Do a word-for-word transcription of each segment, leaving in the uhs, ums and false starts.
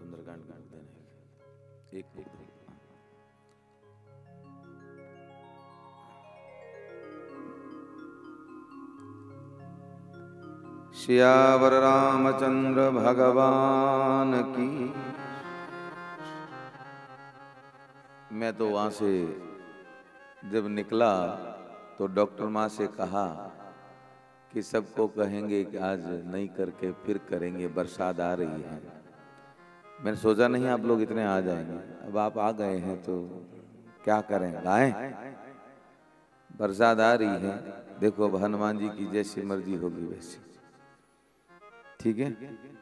सुंदरकांड काट देने एक एक सियावर रामचंद्र भगवान की। मैं तो वहां से जब निकला तो डॉक्टर माँ से कहा कि सबको कहेंगे कि आज नहीं करके फिर करेंगे, बरसात आ रही है। मैंने सोचा नहीं आप लोग इतने आ जाएंगे, अब आप आ गए हैं तो क्या करें, गाएं। बरसात आ रही है, देखो अब हनुमान जी की जैसी मर्जी होगी वैसी, ठीक है।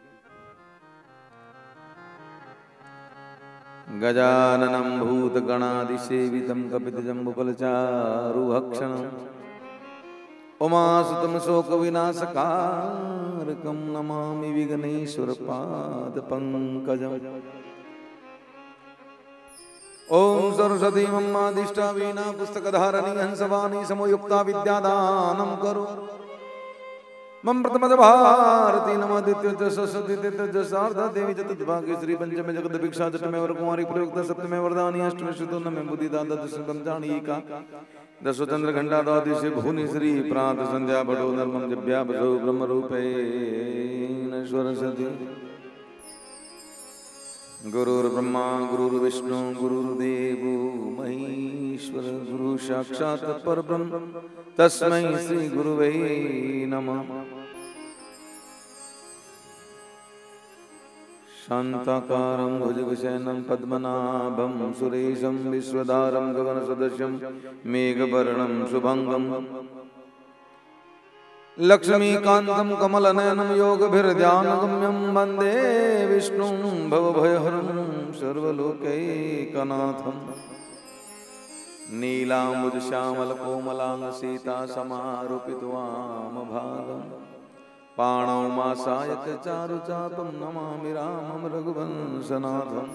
गजाननं भूतगणादिसेवितं कपितजम्बुफलचारुभक्षणं उमासुतं शोकविनाशकारकं नमामि विघ्नेश्वरपादपङ्कजम्। ओम सरस्वती मम्मादिष्टा वीणा पुस्तकधारिणी हंसवाणी समयुक्ता विद्यादानं करो। मम प्रथम भारती नमोदित्य सरस्वती तीर्थ शारदा देवी चतुर्भाग्य श्री पंचमे जगत भिक्षा चटमे वर कुमारी प्रयुक्त सप्तमे वरदानी अष्टमे शुद्धो नमे बुद्धि दाता दशम जानी का दशो चंद्र घंटा द्वादश भुवनि श्री प्रात संध्या बडो धर्मम जभ्या बसो ब्रह्म रूपेण सरस्वती। गुरुर्ब्रह्मा गुरुर्विष्णु गुरुर्देवो महेश्वर गुरु साक्षात् परब्रह्म तस्मै श्री गुरुवे नमः। शान्ताकारं भुजगशयनं पद्मनाभं सुरेशं विश्वधारं गगनसदृशं मेघवर्णं शुभंगं लक्ष्मीकान्तं कमलनयनं योगभिर्ध्यानगम्यं वन्दे विष्णुं भवभयहरं सर्वलोकैकनाथं। नीलाम्बुजश्यामलकोमलांग सीता समारूपितवामभागम् पाणौ मासायक चारुचापं नमामि रामं रघुवंशनाथम्।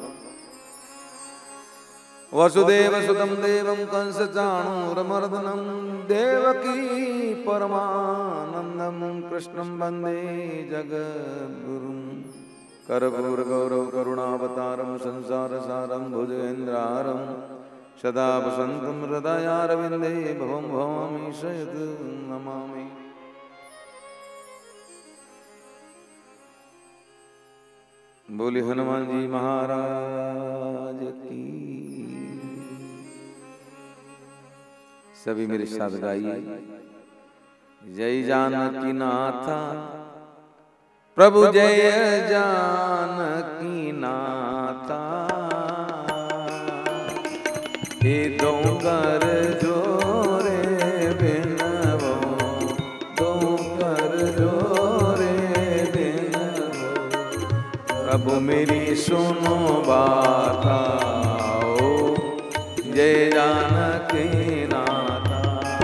वसुदेवसुतं देवं कंसचाणूरमर्दनं देवकी परमानन्दं कृष्णं वन्दे जगद्गुरुं। कर्पूरगौरव करुणावतारं संसारसारं भुजगेन्द्रहारं सदा वसन्तं हृदयारविन्दे भवं भवामि शयद नमामि। बोले हनुमान जी महाराज की। सभी मेरे साथ गाइए। जय जानकी नाथा प्रभु जय जानकी नाथा। हे दो कर जोरे बिनवो दो कर जोरे बिनवो प्रभु मेरी सुनो बाता। जय जानकी नाथा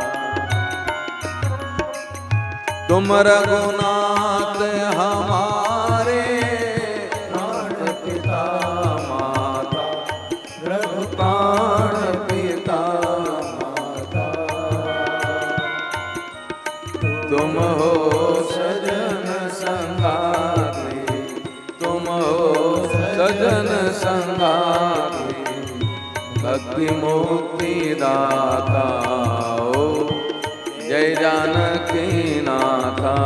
तुम रघुनाथ हमारे प्राण पिता माता रघुपाण पिता माता। तुम हो सजन संगाती तुम हो सजन संगाती भक्ति मुक्ति दाता। जय जानकी नाथा।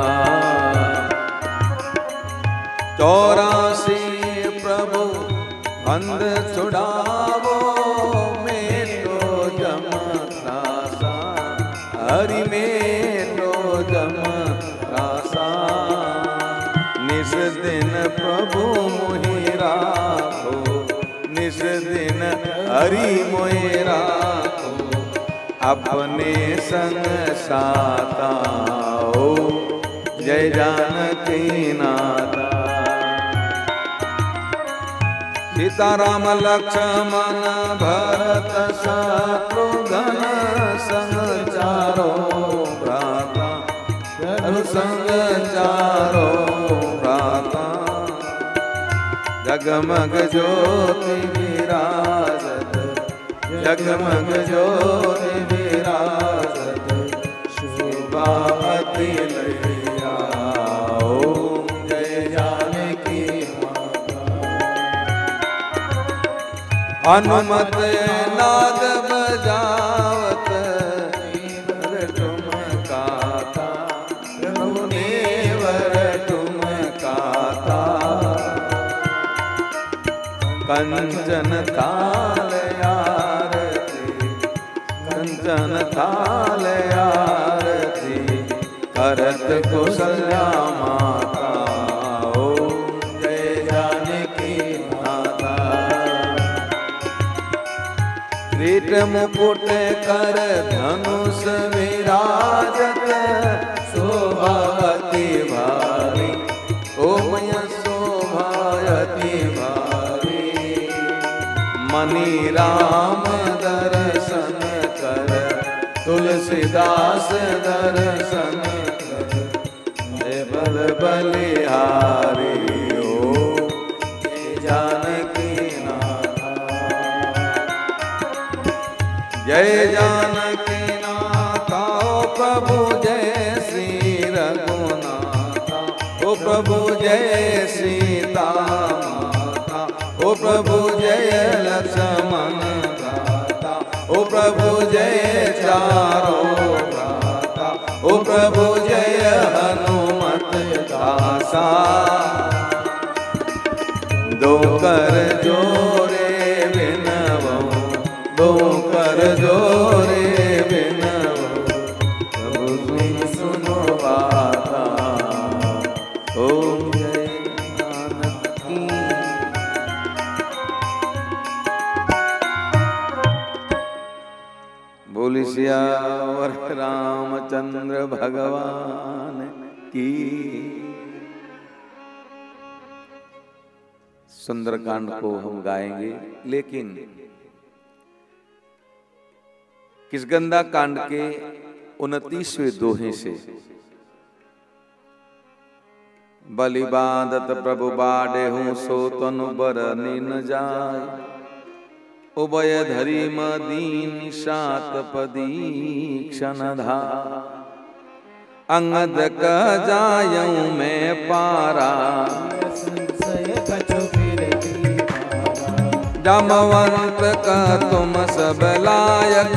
चौरासी प्रभु बंद छुड़ावो मेरो जम रासा। हरि मेरो जम रासा। निस दिन प्रभु मोहि राखो निस दिन हरि मोहि राखो अपने संग साता। हो जय जानकी नाथा। सीता राम लक्ष्मण भरत शत्रुघ्न संग चारो भ्राता। संग चारो भ्राता। जगमग ज्योति विराजत जगमग ज्योति विराजत शोभावती लैया। ओम जय जानकी माता। हनुमत नाद बजावत ठुमकाता, रघुनेवर ठुमकाता। कंचन थाल आरती, कंचन थाल आरती, करत कौशल्या माता। किरीट मुकुट कर धनुष विराजत, शोभाति भारी ओमय शोभायति भारी। मणि राम दर्शन कर, तुलसीदास दर्शन कर, जय बल बलिहारी ओ जय जानकी। जय जानकी नाथा ओ प्रभु जय श्री रघुनाथा, ओ प्रभु जय सीता माता, ओ प्रभु जय लक्ष्मण भ्राता, ओ प्रभु जय चारों भ्राता, ओ प्रभु जय हनुमत दासा। दो कर जोरे बिनवो, दो कर जोरे बिनवो, प्रभु सुन सुनो बाता। ओम जय जानकी। बोली सियावर रामचंद्र भगवान की। सुंदरकांड को हम गाएंगे, लेकिन किष्किंधा कांड के उनतीसवें दोहे से। बलि बांधत प्रभु बाढ़े हूँ, सो तनु बरनि न जाय। उभय धरी मदीन शात पदीक्षण धा। अंगद क जायऊं मैं पारा, जामवंत का तुम सब लायक।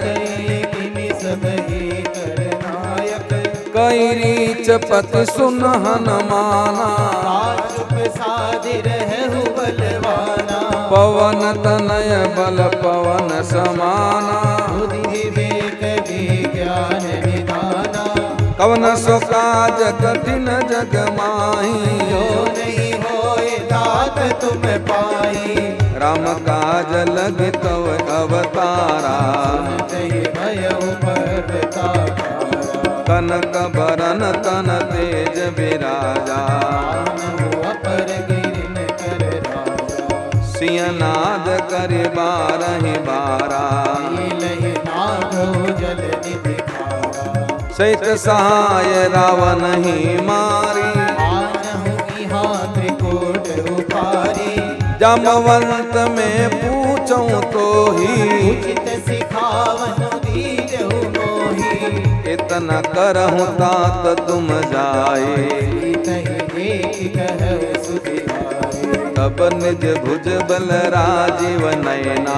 कई रीच पति सुन हनुमाना, पवन तनय बल पवन समाना। कवन सो काज कठिन जग माही, नहीं होए तात तुम पाई। राम काज लग तव अवतारा, कनक बरन तन तेज विराजा। सियनाद कर बारहि बारा, सहित सहाय रावण ही मारी। जामवंत में पूछूं तो ही, उचित सिखावन दीजहु मोहि। इतना करहूं तात तुम जाए, तब निज भुज बल राजीव नयना।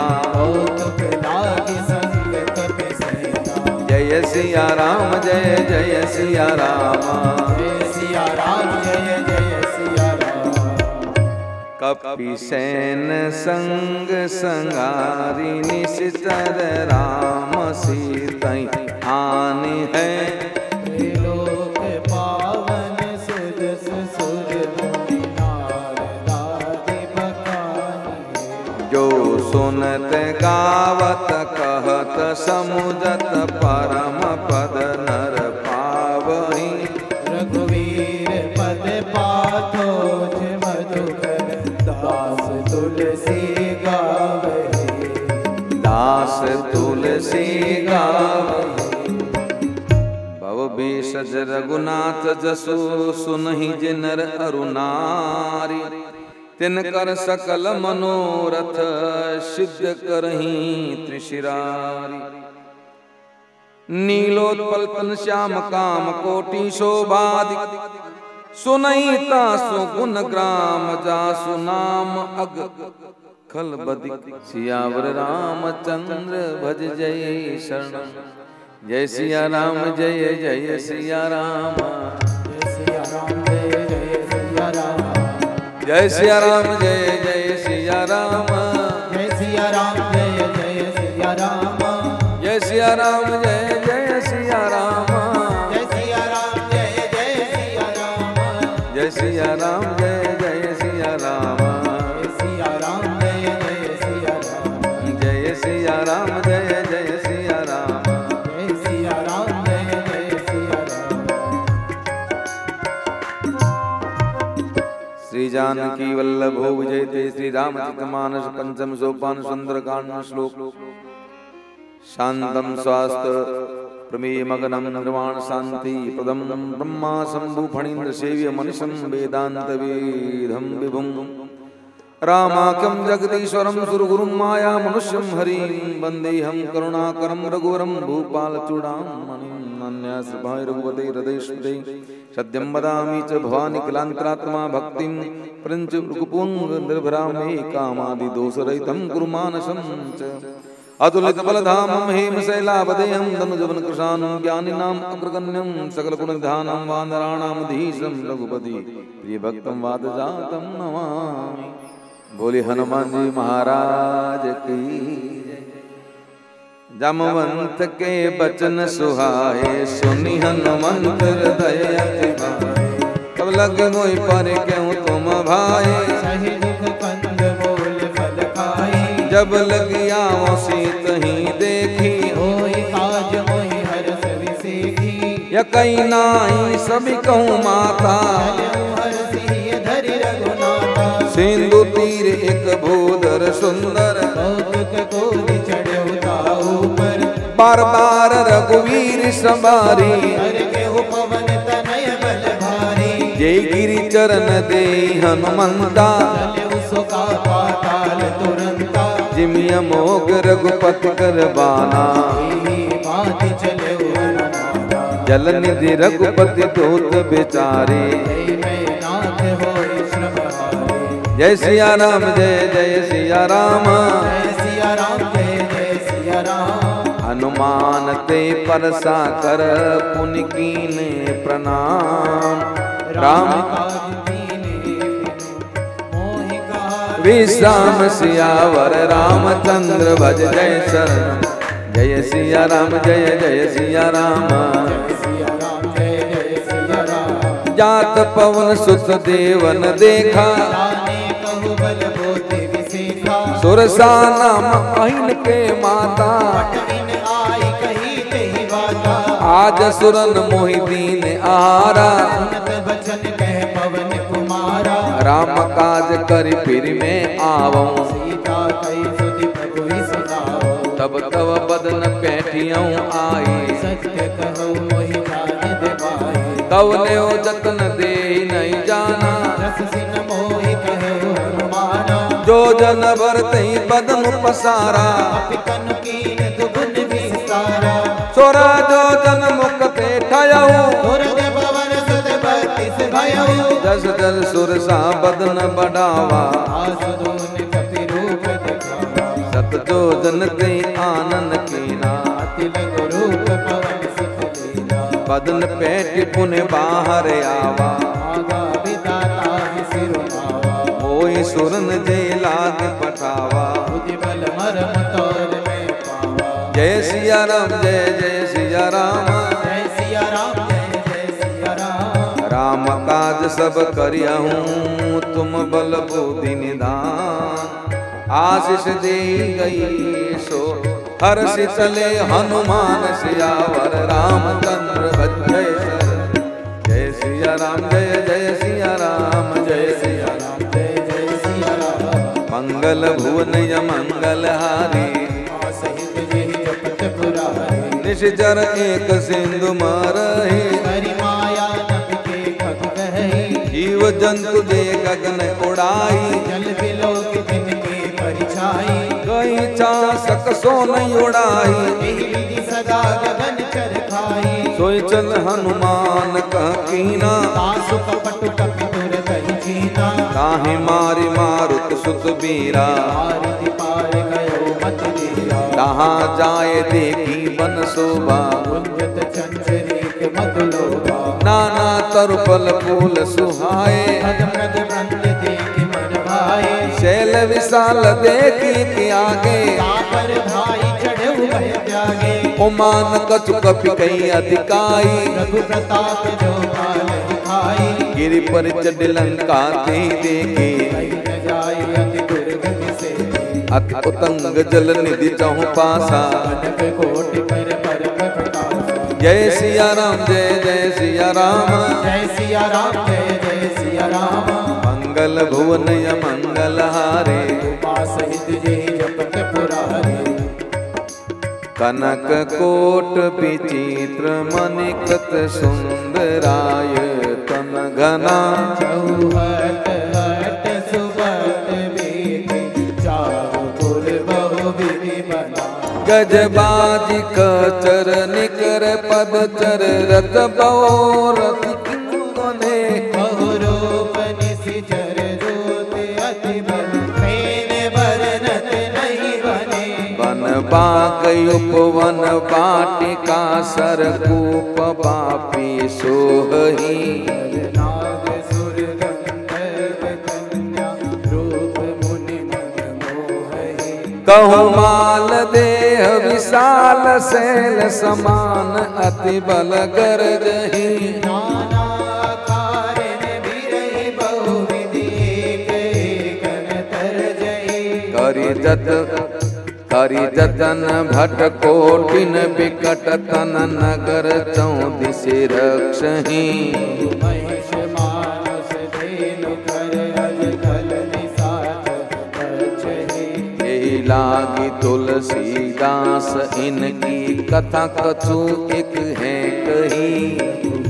जय सिया राम जय जय सिया राम, जय सिया राम जय जय सिया राम। कपि सैन संग संगारी, निशिचर राम सीतई आनी है। त्रिलोक पावन सुरस सुर नारदादि बखानी। जो सुनत गावत कहत समुझत, परम पद नर पावहि। रघुवीर पद पाथोज मधुकर, दास तुलसी गावहि। दास तुलसी गावहि। भव भेषज रघुनाथ जसु, सुनहि जे नर अरु नारी। तिनकर सकल मनोरथ, सिद्ध करहीं त्रिशिरारी। नीलोत्पल तन श्याम काम कोटि शोभादि, सुनई तासु गुण ग्राम जासु नाम अग। खल बदिक सियावर रामचंद्र भज जय शरण। जय सिया राम जय जय सिया राम। जय सिया राम जय जय सिया राम। जय सिया राम जय जय सिया राम। जय सिया राम जय जय सिया राम। जय सिया राम जय जय सिया राम। जय सिया राम जय जय सिया राम। जय सिया राम जय जय सिया राम। जय सिया राम जय जय सिया राम। जय सिया राम जय जय सिया राम। जय सिया राम जय जय सिया राम। श्री जानकी वल्लभो विजयते श्री रामचरित मानस पंचम सोपान सुंदरकांड श्लोक। शांतम स्वास्थ्य प्रमेय मगनम निर्वाण शांति प्रदम ब्रह्मा शंभु फणीन्द्र सेव्य मनिषं वेदांत वेदम विभुम रामाख्यम जगदीश्वरम सुरगुरुं माया मनुष्यं हरिं वंदेहं करुणाकरं रघुवरं भूपाल चूड़ामणिं अन्यासभाय रघुपते हृदयस्पते सत्यं वदामि च भवानि किलांतरात्मा भक्तिं प्रंच रुकुपुंग निर्भरां मे कामादि दोषरहितं कुरु मानसं च अतुलित बलधामं हेमशैलावदेहं धनुजवन कृशानं ज्ञानिनाम् अग्रगण्यं सकलगुणनिधानं वानराणामधीशं रघुपति प्रियभक्तं वादजातं नमामि। बोले हनुमान जी महाराज की। जामवंत के बचन सुहाए सुनि हनुमंत हृदय अति भाए। तब लग मोहि पर क्यों तुम भाए सही दुख कंद बोल फल खाई। जब लगिया सीत ही देखी होई काज मोहि हरस विसेखी। या कई नाई सभी कहूँ माता हरसी धरि रघुनाथा। सिंधु तीर एक भूधर सुंदर कौतुक कोटि चढ़्यो ताऊ पर। बार बार रघुवीर सवारी हर केहु पवन तनय बल भारी। जय गिरि चरण दे हनुमंता चले सुका पाताल तुरंता। जिमिय मोग रघुपति कर बाना बात चले हनुमाना। जल निधि रघुपति दूत बेचारे। नाथ होई श्रम हारे। जय सिया राम जय जय सिया राम। जय सिया राम जय जय सिया राम। हनुमान ते परसा कर पुनि कीने प्रणाम। राम काज कीने बिनु मोहि कहा। विश्राम सियावर रामचंद्र भज जय शरण। जय सिया राम जय जय सिया राम। जय सिया राम जय जय सिया राम। जात पवन सुत देवन देखा ताने कहु बल बोते विसेखा। सुरसा नाम अहिन के माता। पटविन आई कही तेहि बाता। आज सुरन मोहि दीन आहारा। सुनत बचन कह पवन कुमारा। राम काज करि फिर में आवऊं। सीता कई सुधि प्रभु ही सुनाओ। तब तब बदन पैठियों आई। सत्य कहो मोहि जान देवाई। तव ने जतन दे नहीं जाना। रस सिन मोहि कहो हनुमाना। जो जन भरते बदन पसारा। पिकन कीन दुगुन विस्तारा। सोरा जो जन मुख ते ठयऊ। दुर्ग भवन सुत बत्तीस भयऊ। जस जल सुरसा बदन बढ़ावा। आसुदून कपि रूप दिखावा। सत जो जन ते आनन कीना। अति लघु रूप पवन सुत लीला। बदन पैठ पुन बाहर आवा। आगा विदाता ही सिरुनावा। होई सुरन जय लाग पठावा। बुद्धि बल मरम तोर में पावा। जय सिया राम जय जय सिया राम। जय सिया राम जय जय सिया राम। राम काज सब करियहूँ तुम बल बुद्धि निधान। आशीष दे गई सो हर्ष चले हनुमान सियावर रामचंद्र भज जय शरण। जय सिया राम जय जय सिया राम। जय सिया राम जय जय सिया राम। मंगल भुवन मंगल हारी। सहित जेहि जपत पुरारी। निश्चर एक सिंधु मारहि। हरि माया नभ के खग कहि। जीव जंतु जे गगन उड़ाई। जल बिलो के तिनके परिछाई। गई चासक सो नहीं उड़ाई। एहि विधि सदा गगन चर खाई। सोई चल हनुमान कह कीना। तासु कपट कपि तुर कहि चीना। ताहि मारि मारुत सुत सुबीरा आरती पार गयो मत दीरा जहाँ जाए देखी बन शोभा गुंजत चंचरीक मत लोभा नाना तरुपल फूल सुहाए मद मद मंद देखि मन भाए शैल विशाल देखी के आगे तापर भाई चढ़े भय त्यागे उमान कछु कपि कई अधिकाई रघु प्रताप जो काल दिखाई गिरि पर चढ़ लंका ते देखे न जाय अति दुर्गति से अति उतंग जल निधि चहु पासा कनक कोटि कर परम प्रकाश जय सिया राम जय जय सिया राम जय सिया राम जय जय सिया राम मंगल भुवन मंगल हारे उमा सहित जय जपत पुरारे कनक कोट विचित्र मणिकृत सुंदराय तन घना चौहट हट सुबट बेटी चारु पुर बहु विधि बना गजबाजी कचर निकर पद चर रत बौरथ किंगने बहुरूप निशिचर जोत अति बल मेन बरनत नहीं बने वन बाग उपवन वाटिका सरकूप बापी सोहही नाग सुर गंधर्व कन्या रूप मुनि मन मोहहि कहु माल देह विशाल शैल समान अति बल गरजही नाना कारण बिरहि बहुविधि एक एकन तरजहि करि जत करि जतन भट कोटिन बिकट तन नगर चौदिस रक्षही महिष मानस धेनु कर अज खल निसाच बचहि यही लागी तुलसीदास इनकी कथा कछु एक है कही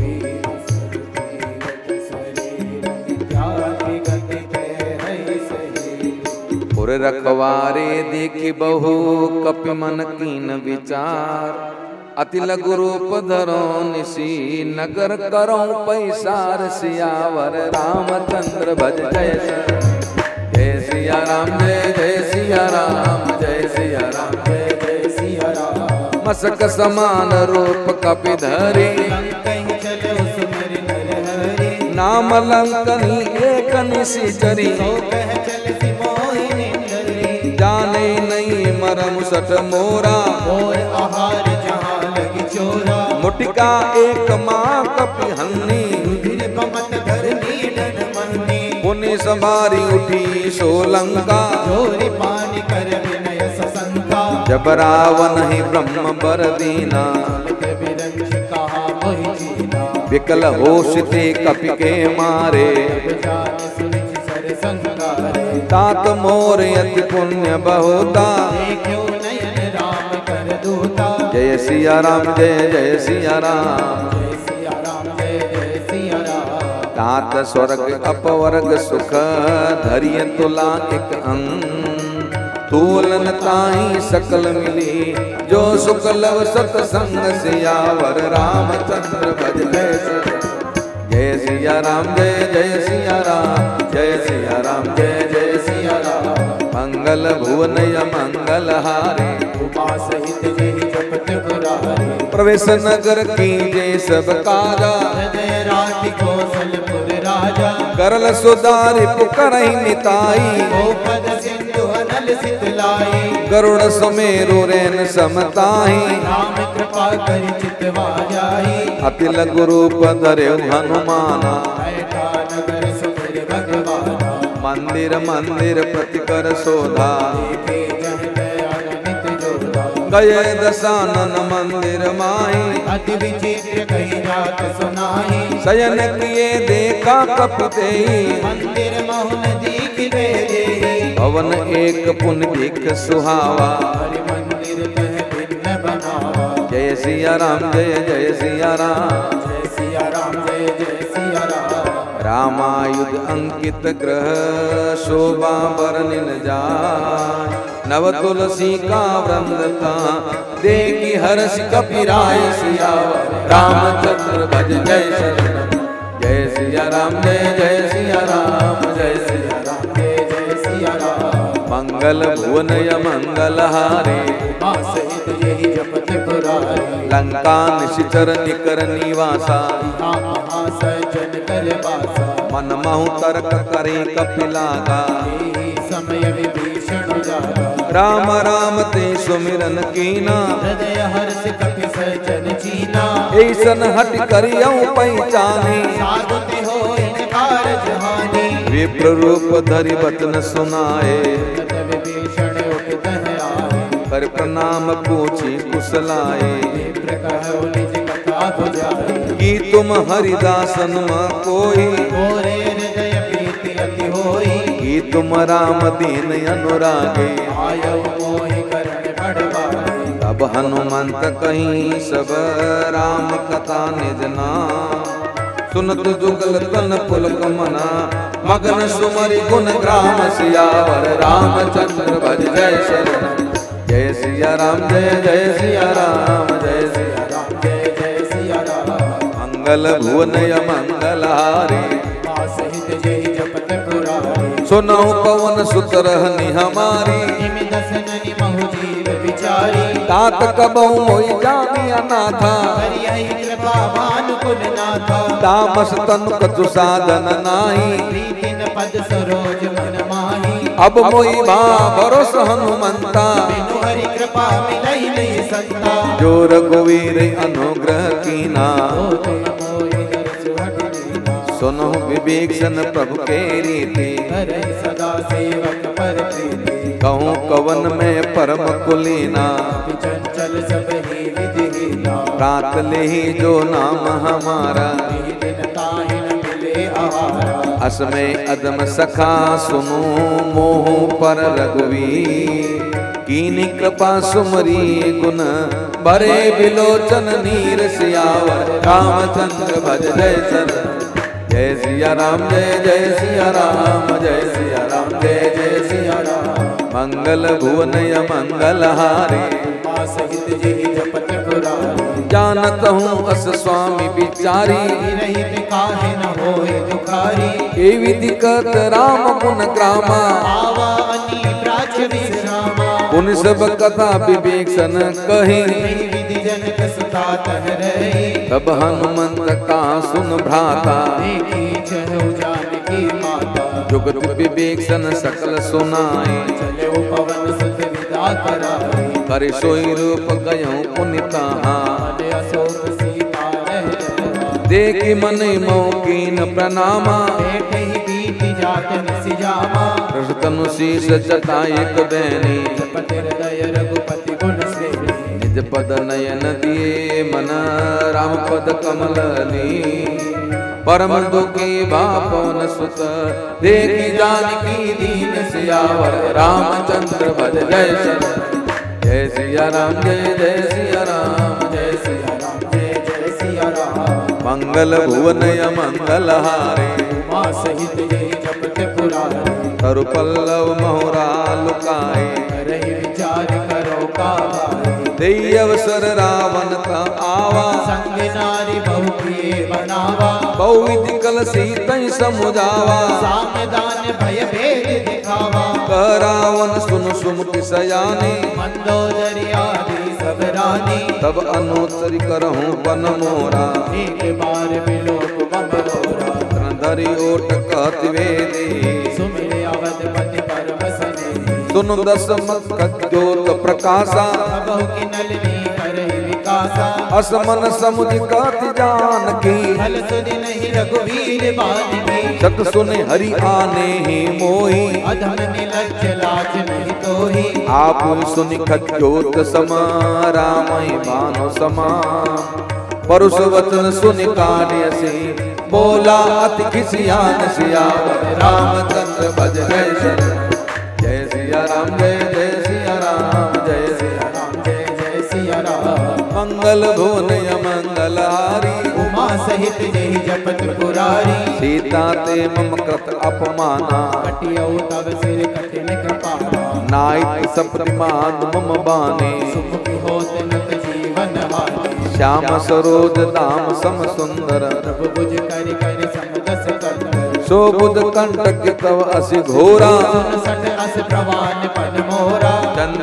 पुर रखवारे देखी बहु कपि मन कीन विचार अति लघु रूप धरो निशी नगर करो पैसार सियावर रामचंद्र भज जय जय सिया राम जय जय सिया राम जय सिया राम जय जय सिया राम मसक समान रूप कपि धरे कहीं चलो सुमर नर हरि नाम लंकनी एक निशिचरी सो कह चल सी मोहिनी नगरी जाने नहीं मरम सठ मोरा मोर आहार जहाँ लगी चोरा मुटिका एक माँ कपि हन्नी रुधिर बमत धरनी डन मन्नी पुनि संभारी उठी सोलंका चोरी पानी कर विनय ससंका जब रावण ही ब्रह्म बर दीना के विरंश कहा मोहि जीना विकल होश थे कपि के मारे जान सुनिच सर संगारे तात मोर अति पुण्य बहुता देखो नयन राम कर दूता जय सिया राम जय जय सिया राम जय सिया राम जय जय सिया राम तात स्वर्ग अपवर्ग सुख धरिय तुला एक अंग तूलन ताही सकल मिली जो सुख लव सतसंग सियावर रामचंद्र भज जय जय सिया राम जय जय सिया राम जय सिया राम जय जय सिया राम मंगल भुवन मंगल हारे उमा सहित जय जपत पुरारी प्रवेश नगर की जय सब काजा हृदय राति कौशलपुर राजा करल सुधारि पुकरहि निताई गोपद सिंधु अनल सितलाई गरुड़ सुमेरु रैन समताही राम कृपा करि चितवा जाई अति लघु रूप धर्यो हनुमाना बैठा नगर सुमिर भगवाना मंदिर मंदिर प्रतिकर शोधा देखे जह दया गणित जोधा गए दशानन मंदिर माही अति विचित्र कही जात सुनाई शयन किए देखा कपितेई मंदिर महुन दीख बेदे भवन एक पुन दिख सुहावा हरि मंदिर कह भिन्न बनावा जय सिया राम जय जय सिया राम जय सिया राम जय जय सिया राम रामायुध अंकित ग्रह शोभा बरनिन जाय नव तुलसी का वृंदता देखी हर्ष कपिराय सियावर रामचंद्र भज जय शरण जय सिया राम जय जय सिया राम जय सिया राम जय जय सिया राम मंगल भुवनय मंगलहारी उमा सहित यही जपत पुरारी लंका निशिचर निकर निवासा यहाँ महासजन कर बासा मन महु तर्क करे कपिलागा यही समय विभीषण जागा राम राम ते सुमिरन कीना हृदय हर्ष कपि सजन चीना ऐसन हट करियौ पहचाने साधु ते हो इनकार जहानी विप्र रूप धरि बचन सुनाए तत विभीषण उठित है आए कर प्रणाम पूछी कुशलाए विप्र कहो निज कथा बुझाई कि तुम हरिदासन मा कोई मोरे हृदय प्रीति अति होई कि तुम राम दीन अनुरागे आयो मोहि करण बढ़वाई तब हनुमंत कहीं सब राम कथा निज नाम सुनत जुगल तन पुलक मना मगन सुमरि गुण ग्राम सियावर रामचंद्र भज जय शरण जय सिया राम जय जय सिया राम जय सिया राम जय जय सिया राम मंगल भुवनय मंगलहारी मां सहित जय जपत पुरारी सुनौ पवन सुत रहनी हमारी निमि दसननि महु जीव विचारी तात कबहु मोहि जानी अनाथा करियहि कृपा भानु कुल नाथा तामस तनु कछु साधन नाही प्रीतिन पद सरोज मन माही अब मोहि भा भरोस हनुमंता बिनु हरि कृपा मिलई नहीं संता जो रघुवीर अनुग्रह कीना ओ तुम मोहि दर्श हटि दीना सुनो विवेक्षण प्रभु के रीति करे सदा सेवक पर प्रीति कहूँ कवन में परम कुलीना चंचल सब ही विधि हीना रात ले ही जो नाम हमारा दिन ताहि न मिले आहारा असमय अदम सखा सुनो मोह पर रघुवीर कीनी कृपा सुमरी गुण भरे बिलोचन नीर सियावर रामचंद्र भज जय शरण जय सिया राम जय जय सिया राम जय सिया राम जय जय सिया राम मंगल भुवनय मंगलहारी मां सहित जय जपत पुरारी जानत हूँ अस स्वामी विचारी रहित काहे न होए दुखारी ए विधि कत राम गुण ग्रामा आवा अनी ब्राज विश्रामा पुन सब कथा विवेक्षण कही नहीं विधि जनक सुता तह रही तब हनुमंत का सुन भ्राता देखी चहु जानकी माता जुगत विवेक्षण सकल सुनाए चले वो पवन सुत विदा कराई कर सोई रूप गयो पुनिता मन अशोक सीता रह देखी मन मौकीन प्रणामा बैठे ही बीती जात निसिजामा तनु शीस जटायक बैनी जपत हृदय रघुपति गुण श्रेणी निज पद नयन दिए मन राम पद कमल ली परम दुखी बापन सुत देखी जानकी दीन सियावर रामचंद्र भज जय शरण जय सिया राम जय जय सिया राम जय सिया राम जय जय सिया राम मंगल भुवनय मंगलहारी उमा सहित जय जपत पुरारी तरु पल्लव मोहरा लुकाए रही विचार करो का दई अवसर रावण का आवा संग नारी बहु प्रिय बनावा बहुविधि कल सीत समुझावा सामदान भय भेद दिखावा रावण सुन सुमुख सयानी मंदोदरी आदि सब रानी तब अनुतरी करहूँ पन मोरा एक बार बिलोक बमरोरा धरी ओट कहत वेदी सुमिर अवधपति परम सने सुन दस मत ज्योत प्रकाशा बहु की नलनी करहि विकासा असमन समुझ कहत जानकी फल सुनि नहीं रघुवीर बानी सत सुने हरि आने ही मोही अधम निलज्ज लाज नहीं तोही आप सुनि खज्जोत समा रामई बानो समा परुष वचन सुनि कार्य से बोला अति खिसियान सियावर रामचंद्र भज जय शरण जय सिया राम जय जय सिया राम जय सिया राम जय जय सिया राम मंगल भुवनय मंगलहारी उमा सहित जय जपत पुरारी सीता ते मम कृत अपमाना कटियौ तव सिर कठिन कृपाना नायक सप्तमान मम बाने सुमुख होत नत जीवन हानि श्याम सरोज दाम सम सुंदर प्रभु बुझ कर कर समदस कर सो बुध कंटक तव असि घोरा सठ अस प्रवान पन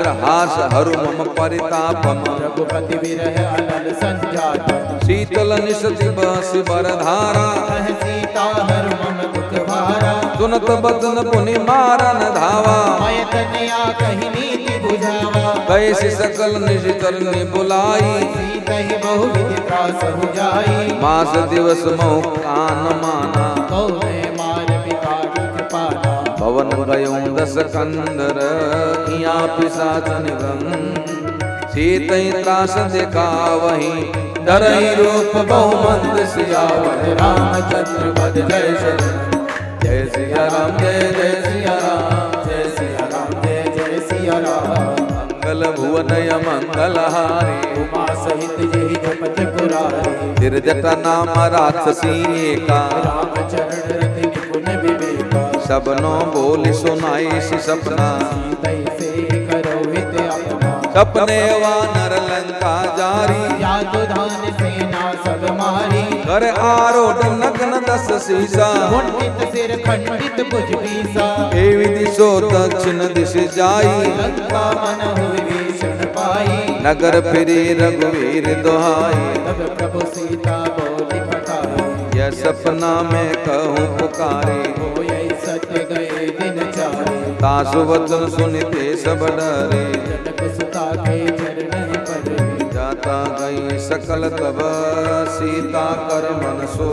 हास हरु मम परितापम रघुपति विरह अनल संजातम शीतल निशति बस बरधारा कह सीता हरु मम दुख भारा सुनत बदन पुनि मारन धावा मैं तनया कही नीति बुझावा कैसे सकल निज तरनि बुलाई सीता ही बहु विधि त्रास हो जाई मास दिवस मोह कान माना कौने मार पिता कृपाना पवन गयो दस कंदर इया पिशाच निगम सीतई त्रास दिखावहि डरई रूप बहुमंद सियावर रामचंद्र भज जय शरण जय सिया राम जय जय सिया राम जय सिया राम जय जय सिया राम मंगल भुवन मंगलहारी उमा सहित जय जपत पुरारी निर्जटा नाम राक्षसी का राम चरण रति निपुण विवेका सबनो बोल सुनाई सि सपना सीतई से करो हित अपना सपने वानर लंका जारी यादु धान सेना सब मारी कर आरोढ़ नग्न दस सीसा मुंडित सिर खंडित भुज बीसा हे विधि सो दक्षिण दिश जाई लंका मन हुई भीषण पाई नगर फिरी रघुवीर दोहाई तब प्रभु सीता बोली पठाई यह सपना में कहूँ पुकारे होय सत्य गए दिन चारे तासु वचन सुनिते सब डरे जनक सुता के चरण पड़े जाता गई सकल तब सीता कर मन सो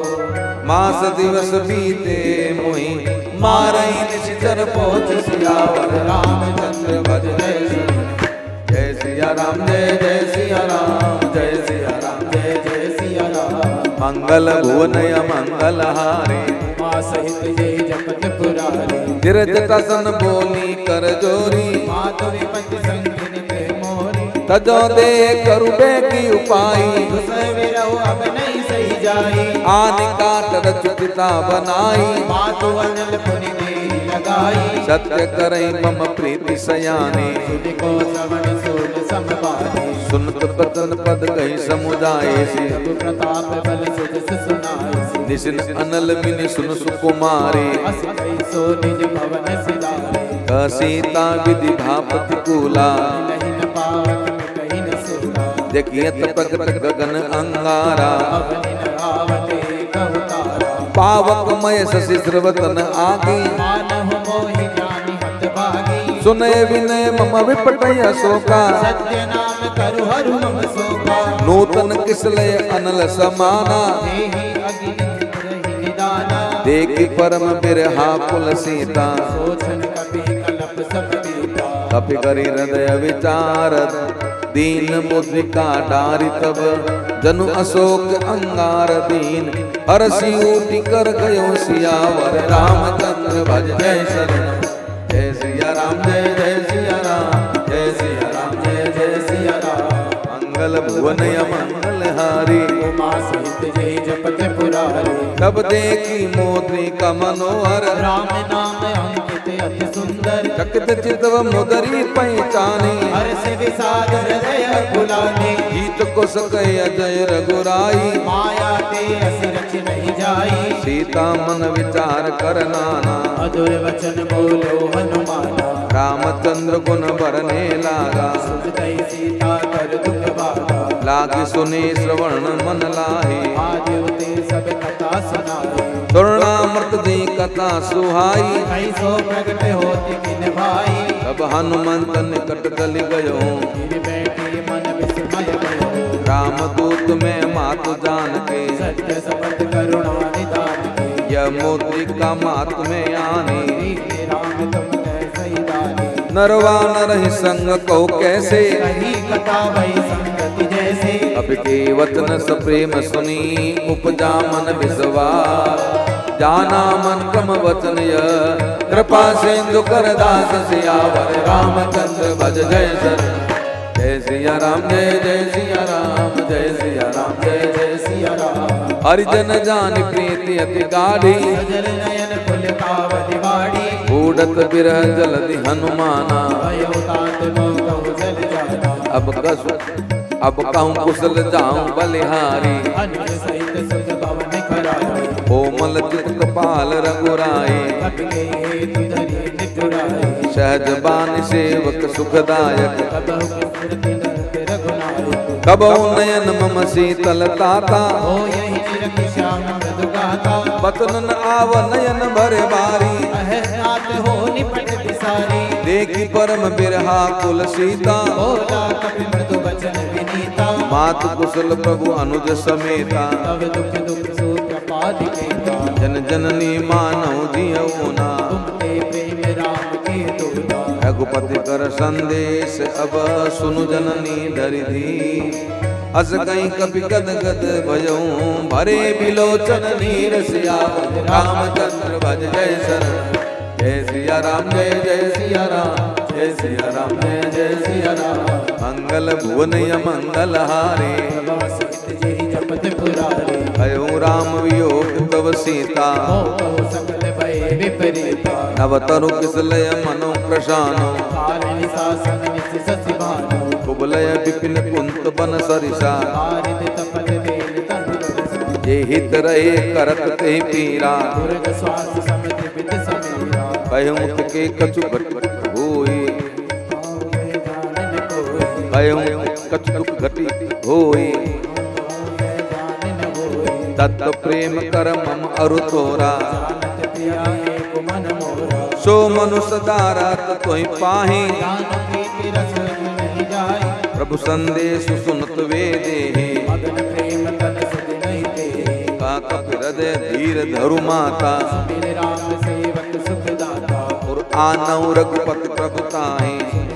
मास दिवस बीते मोहि मारई निश्चर पहुँच सियावर रामचंद्र भज जय श्री जय सिया राम जय जय सिया राम जय सिया राम जय जय सिया राम मंगल भुवन मंगलहारी माँ सहित जय जपत पुरारी गिरजटा सन बोली कर जोरी मातु विपत्ति संगिन के मोरी तजो दे करुबे की उपाई दुसह विरहु अब नहीं सही जाई आन काट रचिता बनाई मातु अनल पुनि देहि लगाई सत्य करई मम प्रीति सयाने सुनि को श्रवण सूल समबाधी सुनत बचन पद कही समुदाय से प्रभु प्रताप बल सुजस सुनाई निशिन अनल मिनि सुन सुकुमारी अस कई सो निज भवन सिधारे सीता विधि भापति कूला नहीं न पावक कहीं न सुधा देखियत प्रगट गगन अंगारा अवनि न आवते कहु तारा पावक मय शशि श्रवतन आगे मानहु मोहि ज्ञानी हत भागी सुनय विनय मम विपटय शोका सत्य नाम करु हरु मम शोका नूतन किसलय अनल समाना देहि अग्नि रहि निदाना देखि परम बिरहा कुल सीता सोचन कपि कलप सब पीता कपि करि हृदय विचारत दीन मुद्रिका डारि तब जनु अशोक अंगार दीन हरसि ऊटी कर गयो सियावर रामचंद्र भज जय शरण जय सिया राम जय जय सिया राम जय सिया राम जय जय सिया राम मंगल भुवन मंगलहारी उमा सहित जय जपत पुरारी तब देखी मोद्रिका मनोहर राम नाम अंकित अति सुंदर चकित चितव मुदरी पहचाने हर्ष विषाद हृदय बुलाने गीत को सकय अजय रघुराई माया ते अस रच नहीं जाई सीता मन विचार कर नाना मधुर वचन बोलो हनुमाना रामचंद्र गुण बरने लागा सुखदई सीता कर दुख भागा लागे सुने श्रवण मन लाहे आदिव ते सब कथा सुनाई तुरणामृत दी कथा सुहाई कई सो प्रगट होती किन भाई तब हनुमंत निकट गल गयो गिर बैठी मन विस्मय भयो रामदूत में मातु जान के सत्य सपथ करुणा निदान के यह मोद्रिका मात में आने रीति राम तुम कैसे दानी नरवा नरहि संग को कैसे कही कथा वही संगति जैसे अब के वचन सप्रेम सुनी उपजा मन विश्वा जाना मन क्रम वचन य कृपा सिंधु कर दास सियावर रामचंद्र भज जय शरण जय सिया राम जय जय सिया राम जय सिया राम जय जय सिया राम हरिजन जान प्रीति अति गाढ़ी सजल नयन फुल कावति वाड़ी बूढ़त बिरह जलधि हनुमाना भयो तात मोह कहु जल जाना अब कसु अब कहूँ कुशल जाऊं बलिहारी अनुज सहित सुख भवन कराई कोमल चित कपाल रघुराई कपि के हेतु धरि निठुराई सहज बानी सेवक सुखदायक कबहु कीर्ति नरक रघुनायक कबहु नयन मम शीतल ताता हो यही चिरक श्याम मृदु गाता बतन आव नयन भरे बारी अहनात हो निपट बिसारी देखी परम बिरहा कुल सीता बोला कपि मृदु वचन विनीता मात कुशल प्रभु अनुज समेता तव दुख दुख सूत्र पादिकेता जन जननी मानव जियऊना तुमते प्रेम राम के दूता रघुपति कर संदेश अब सुनु जननी धरि धी अस कहीं कपि गद गद भजऊं भरे बिलोचन नीर सिया रामचंद्र भज जय शरण जय सिया राम जय जय सिया राम जय सिया राम जय जय सिया राम मंगल भुवन मंगल हारे जपत पुरारी भयो राम वियोग तव सीता हो कहो सकल भय विपरीता नव तरु किसलय मनो प्रशानो कालिनी शासन निस ससिभानो कुबलय विपिन कुंत बन सरिसा हारित तपत बेल तनु बरसा जे हित रहे करत ते पीरा दुर्ग श्वास समित विद समीरा कह मुख के कछु घट होई पावे जानन कोई कह कछु दुख घटी होई पावे जानन होई तत्व प्रेम कर मम अरु तोरा जानत प्रिया एक मन मोरा सो मनुष्य दारत तोहि पाहि जान प्रीति रस नहीं जाई प्रभु संदेश सुनत वेदे मगन प्रेम तन सुध नहीं ते का कपि हृदय धीर धरु माता मेरे राम सेवक सुखदाता और आनौ रघुपति प्रभु ताहि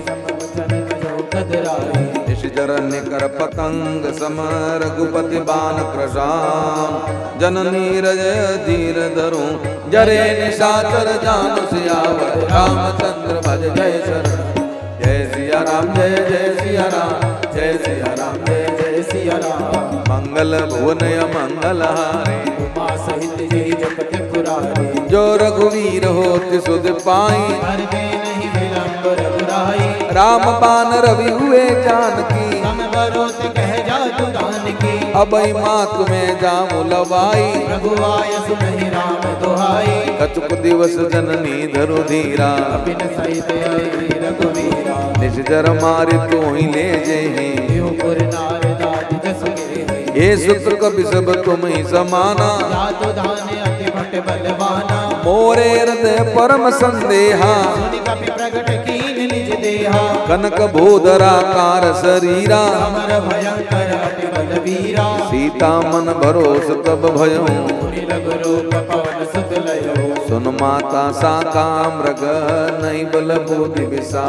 समवचन जो कदराई निश जरण्य कर पतंग सम रघुपति बान प्रशान जननी हृदय धीर धरु जरे निशाचर जान सियावर रामचंद्र भज जय शरण जय सिया राम जय जय सिया राम जय सिया राम जय जय सिया राम मंगल भुवन मंगल हारे उमा सहित जय जपत पुरारी जो रघुवीर होति सुध पाई हर में नहीं विलंब रघुराई राम बान रवि हुए जानकी तम बरोत कह जा तु दान की अबई मात में जामु लवाई रघुआय सुनहि राम दुहाई कछुक दिवस जननी धरु धीरा बिन सहित आई रघुवीरा निज जर मारि तो ही ले जेहि यो पुर नार दाद जस गे ये सूत्र कपि सब तुम ही समाना या तो दान अति भट बलवाना मोरे हृदय परम संदेहा सुनि कपि प्रगट कीन निज देहा कनक भूधराकार शरीरा अमर भयंकर अति बलवीरा सीता मन भरोस तब भयो मुनि लघु रूप पवन सुत लयो सुन माता साका मृग नहीं बल बुद्धि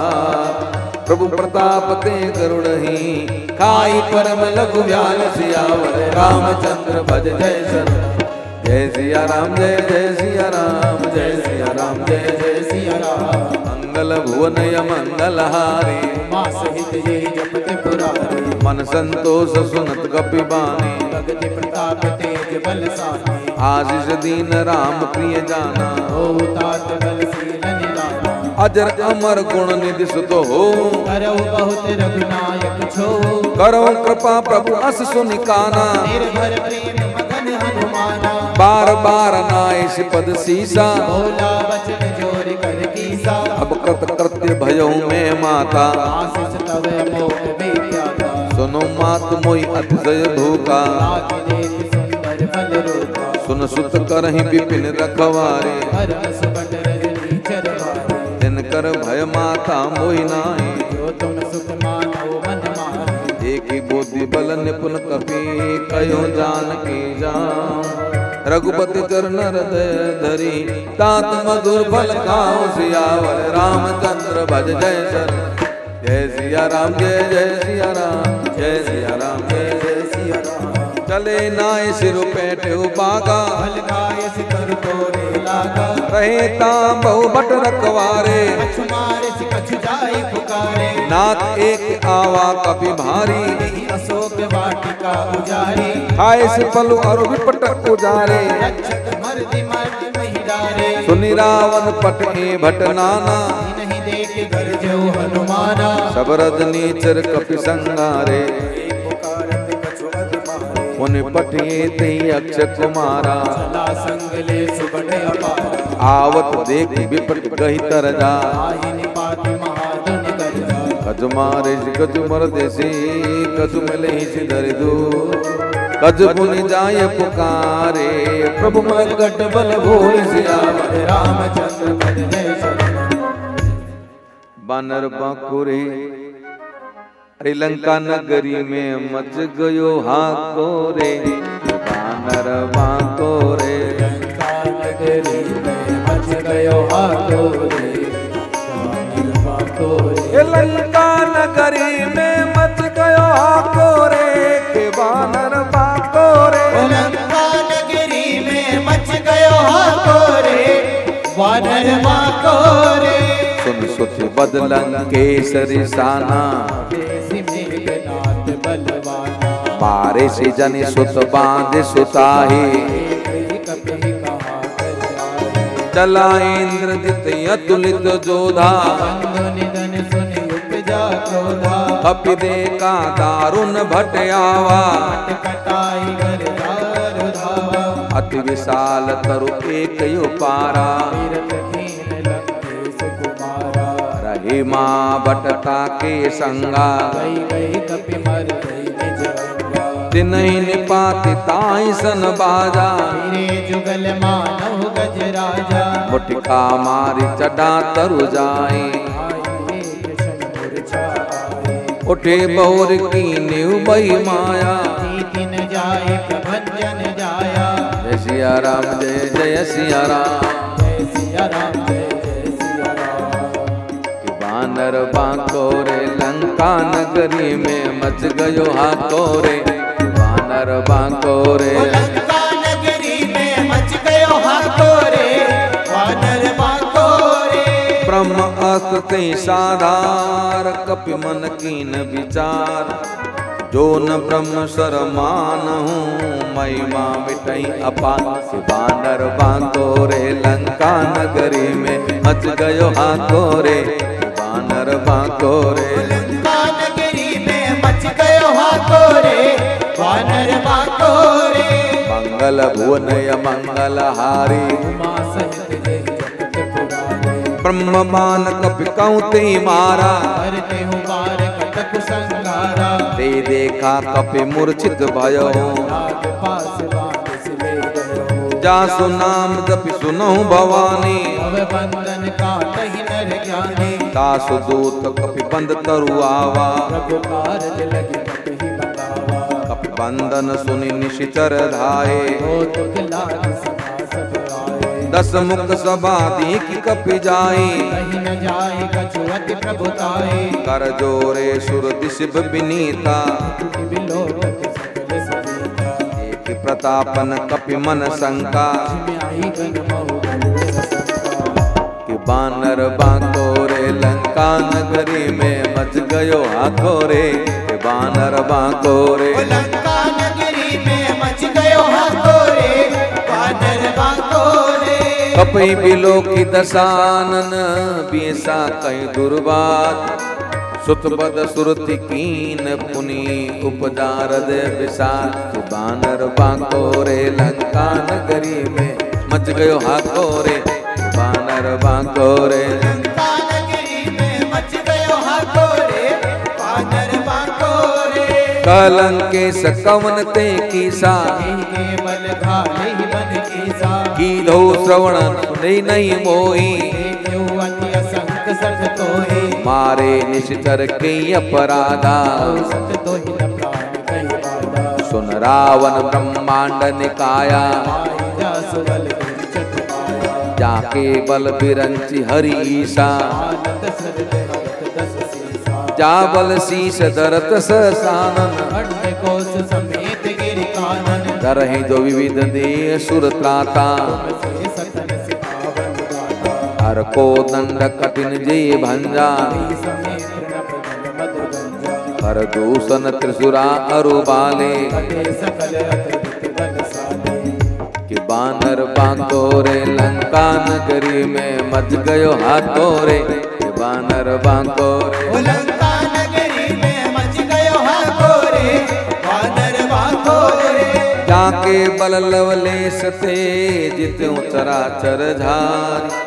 विसार प्रभु प्रताप ते करुणहि खाई परम लघु व्याल सियावर रामचंद्र भज जय शरण जय सिया राम जय जय सिया राम जय सिया राम जय जय सिया राम मंगल भुवन मंगल हारे उमा सहित जय जपत पुरारी मन संतोष सुनत कपि बानी भगति प्रताप तेज बलसानी आशीष दीन राम प्रिय जाना हो तात बलशील निराला अजर अमर गुण निधि सुत हो करहु बहुत रघुनायक छो करो कृपा प्रभु अस सुनिकाना निर्भर प्रेम मगन हनुमाना बार बार नाइस पद सीसा बोला वचन जोर कर कीसा अब कृत कृत्य भयो में माता आशीष तव मोह विख्याता सुनो मात मोहि अतिशय भूखा लागे देख सुंदर फल रूपा सुन सुत करहि विपिन रखवारे हरण सुबट रजनी चरवारे तिनकर भय माता मोहि नाहि जो तुम सुख मानो मन माहे एक बुद्धि बल निपुण कपि कयो जानकी जान रघुपति चरण हृदय धरी तात मधुर फल खाओ सियावर रामचंद्र भज जय शरण जय सिया राम जय जय सिया राम जय सिया राम जय जय सिया राम चले नाय सिर पैठे बागा फल खाय सिकर तोरे लागा रहे ताम बहु भट रखवारे कछु मारे से कछु जाए पुकारे नाथ एक आवा कपि भारी नहीं अशोक वाटिका उजारी खाए से पलु और विपट उजारे रक्षक मर्दि मर्दि नहीं डारे सुनि रावण पट ए भट नाना नहीं देख घर जो हनुमाना सब रजनीचर कपि संगारे एक पुकारत कछु अधमारे उन पठिए तई अक्षय कुमारा चला संग ले सुबट अपारा आवत देख विपट गहि तर जा आहि निपात कज मारे कज मर देसी कज मिले सिधर दू कज पुनि जाय पुकारे प्रभु मगट बल भोर सियावर रामचंद्र पद जय शरण। बानर बांकुरे अरे लंका नगरी में मच गयो हाकोरे बानर बांकोरे लंका नगरी में मच गयो हाकोरे बानर बांकोरे लंका नगरी में मच गयो हाकोरे के बानर बांकोरे लंका नगरी में मच गयो हाकोरे बानर बांकोरे सुन सुत बदलन केसरी साना मेघनाथ बलवाना मारे से जन सुत बांध सुताहे कपि कहा कर जाए चला इंद्रजित अतुलित जोधा बंधु निधन सुन उपजा क्रोधा कपि देखा दारुण भट आवा कटाई कर दारु धावा अति विशाल तरु एक यो पारा तीरथ कीन लंकेश कुमारा रही माँ बटता के संगा गई गई कपि मर गई निज अंगा तिनहि निपाति ताई सन बाजा हीरे जुगल मानव गज राजा मुटिका मारी चढ़ा तरु जाए आए कृष्ण मूर्छाए उठे बहुर की नीव बई माया कीति न जाए प्रभंजन जाया जय सिया राम जय जय सिया राम जय सिया राम जय जय सिया राम। कि बानर बांकोरे लंका नगरी में मच गयो हाकोरे बानर बांकोरे ओ लंका नगरी में मच गयो हाकोरे वानर बांकोरे ब्रह्म अस्त्र ते साधार कपि मन कीन विचार जो न ब्रह्म सर मानहु महिमा मिटई अपार बानर बांकोरे लंका नगरी में मच गयो हाकोरे बानर बांकोरे लंका नगरी में मच गयो हाकोरे वानर बांकोरे मंगल भुवन मंगल हारी उमा सहित जय जगत पुरारे ब्रह्म मान कपि कौते मारा करते हूँ बार कटक संगारा ते देखा कपि मूर्छित भयो नाग पास बांध सिले गयो जासु नाम जपि सुनहु भवानी भव बंधन काटहि नर ज्ञानी दासु दूत कपि बंद तरु आवा प्रभु कारज लगे कपि बतावा कपि बंधन सुनि निशिचर धाये हो तुक लाग सभा सब आए दस मुख सभा की कपि जाई कहीं न जाए कछु अति प्रभुताए कर जोरे सुर दिश विनीता कि बिलोकत सकल सजीता एक प्रतापन कपि मन शंका जिम आई गण महु गण ससंका कि बानर बांकोरे लंका नगरी में मच गयो हाकोरे कि बानर बांकोरे ओ लंका नगरी में मच गयो हाकोरे वानर बांकोरे कपि बिलोकी दसानन बीसा कई दुर्बात सुतपद सुरति कीन पुनि उपदारद विशाल बानर बांकोरे लंका नगरी में मच गयो हाकोरे बानर बांकोरे लंका नगरी में मच गयो हाकोरे वानर बांकोरे कलंकेश कवन ते कीसा के बल घाले ही बन कीसा कीधो श्रवण सुने नहीं मोही क्यों अति असंख सठ तोहे मारे निश्चर के अपराधा सत तो ही न प्राण कही बाधा सुन रावण ब्रह्मांड निकाया आई जा सुबल चट आया जाके बल बिरंची हरि ईसा आनंद सद धरत दस सीसा जाबल शीश धरत ससानन खंड कोस समेत गिर कानन दरहि जो विविध देह सुर त्राता से सतन सिखावन गाता हर को दंड कठिन जे भंजा समेत न प्रगल मद गंजा हर दूषण त्रिशुरा अरुबाले कटे सकल अतृत बल साले कि बानर बांकोरे लंका नगरी में मच गयो हाकोरे कि बानर बांकोरे ओ लंका नगरी में मच गयो हाकोरे वानर बांकोरे जाके बल लवलेश ते जित्यों चराचर झारी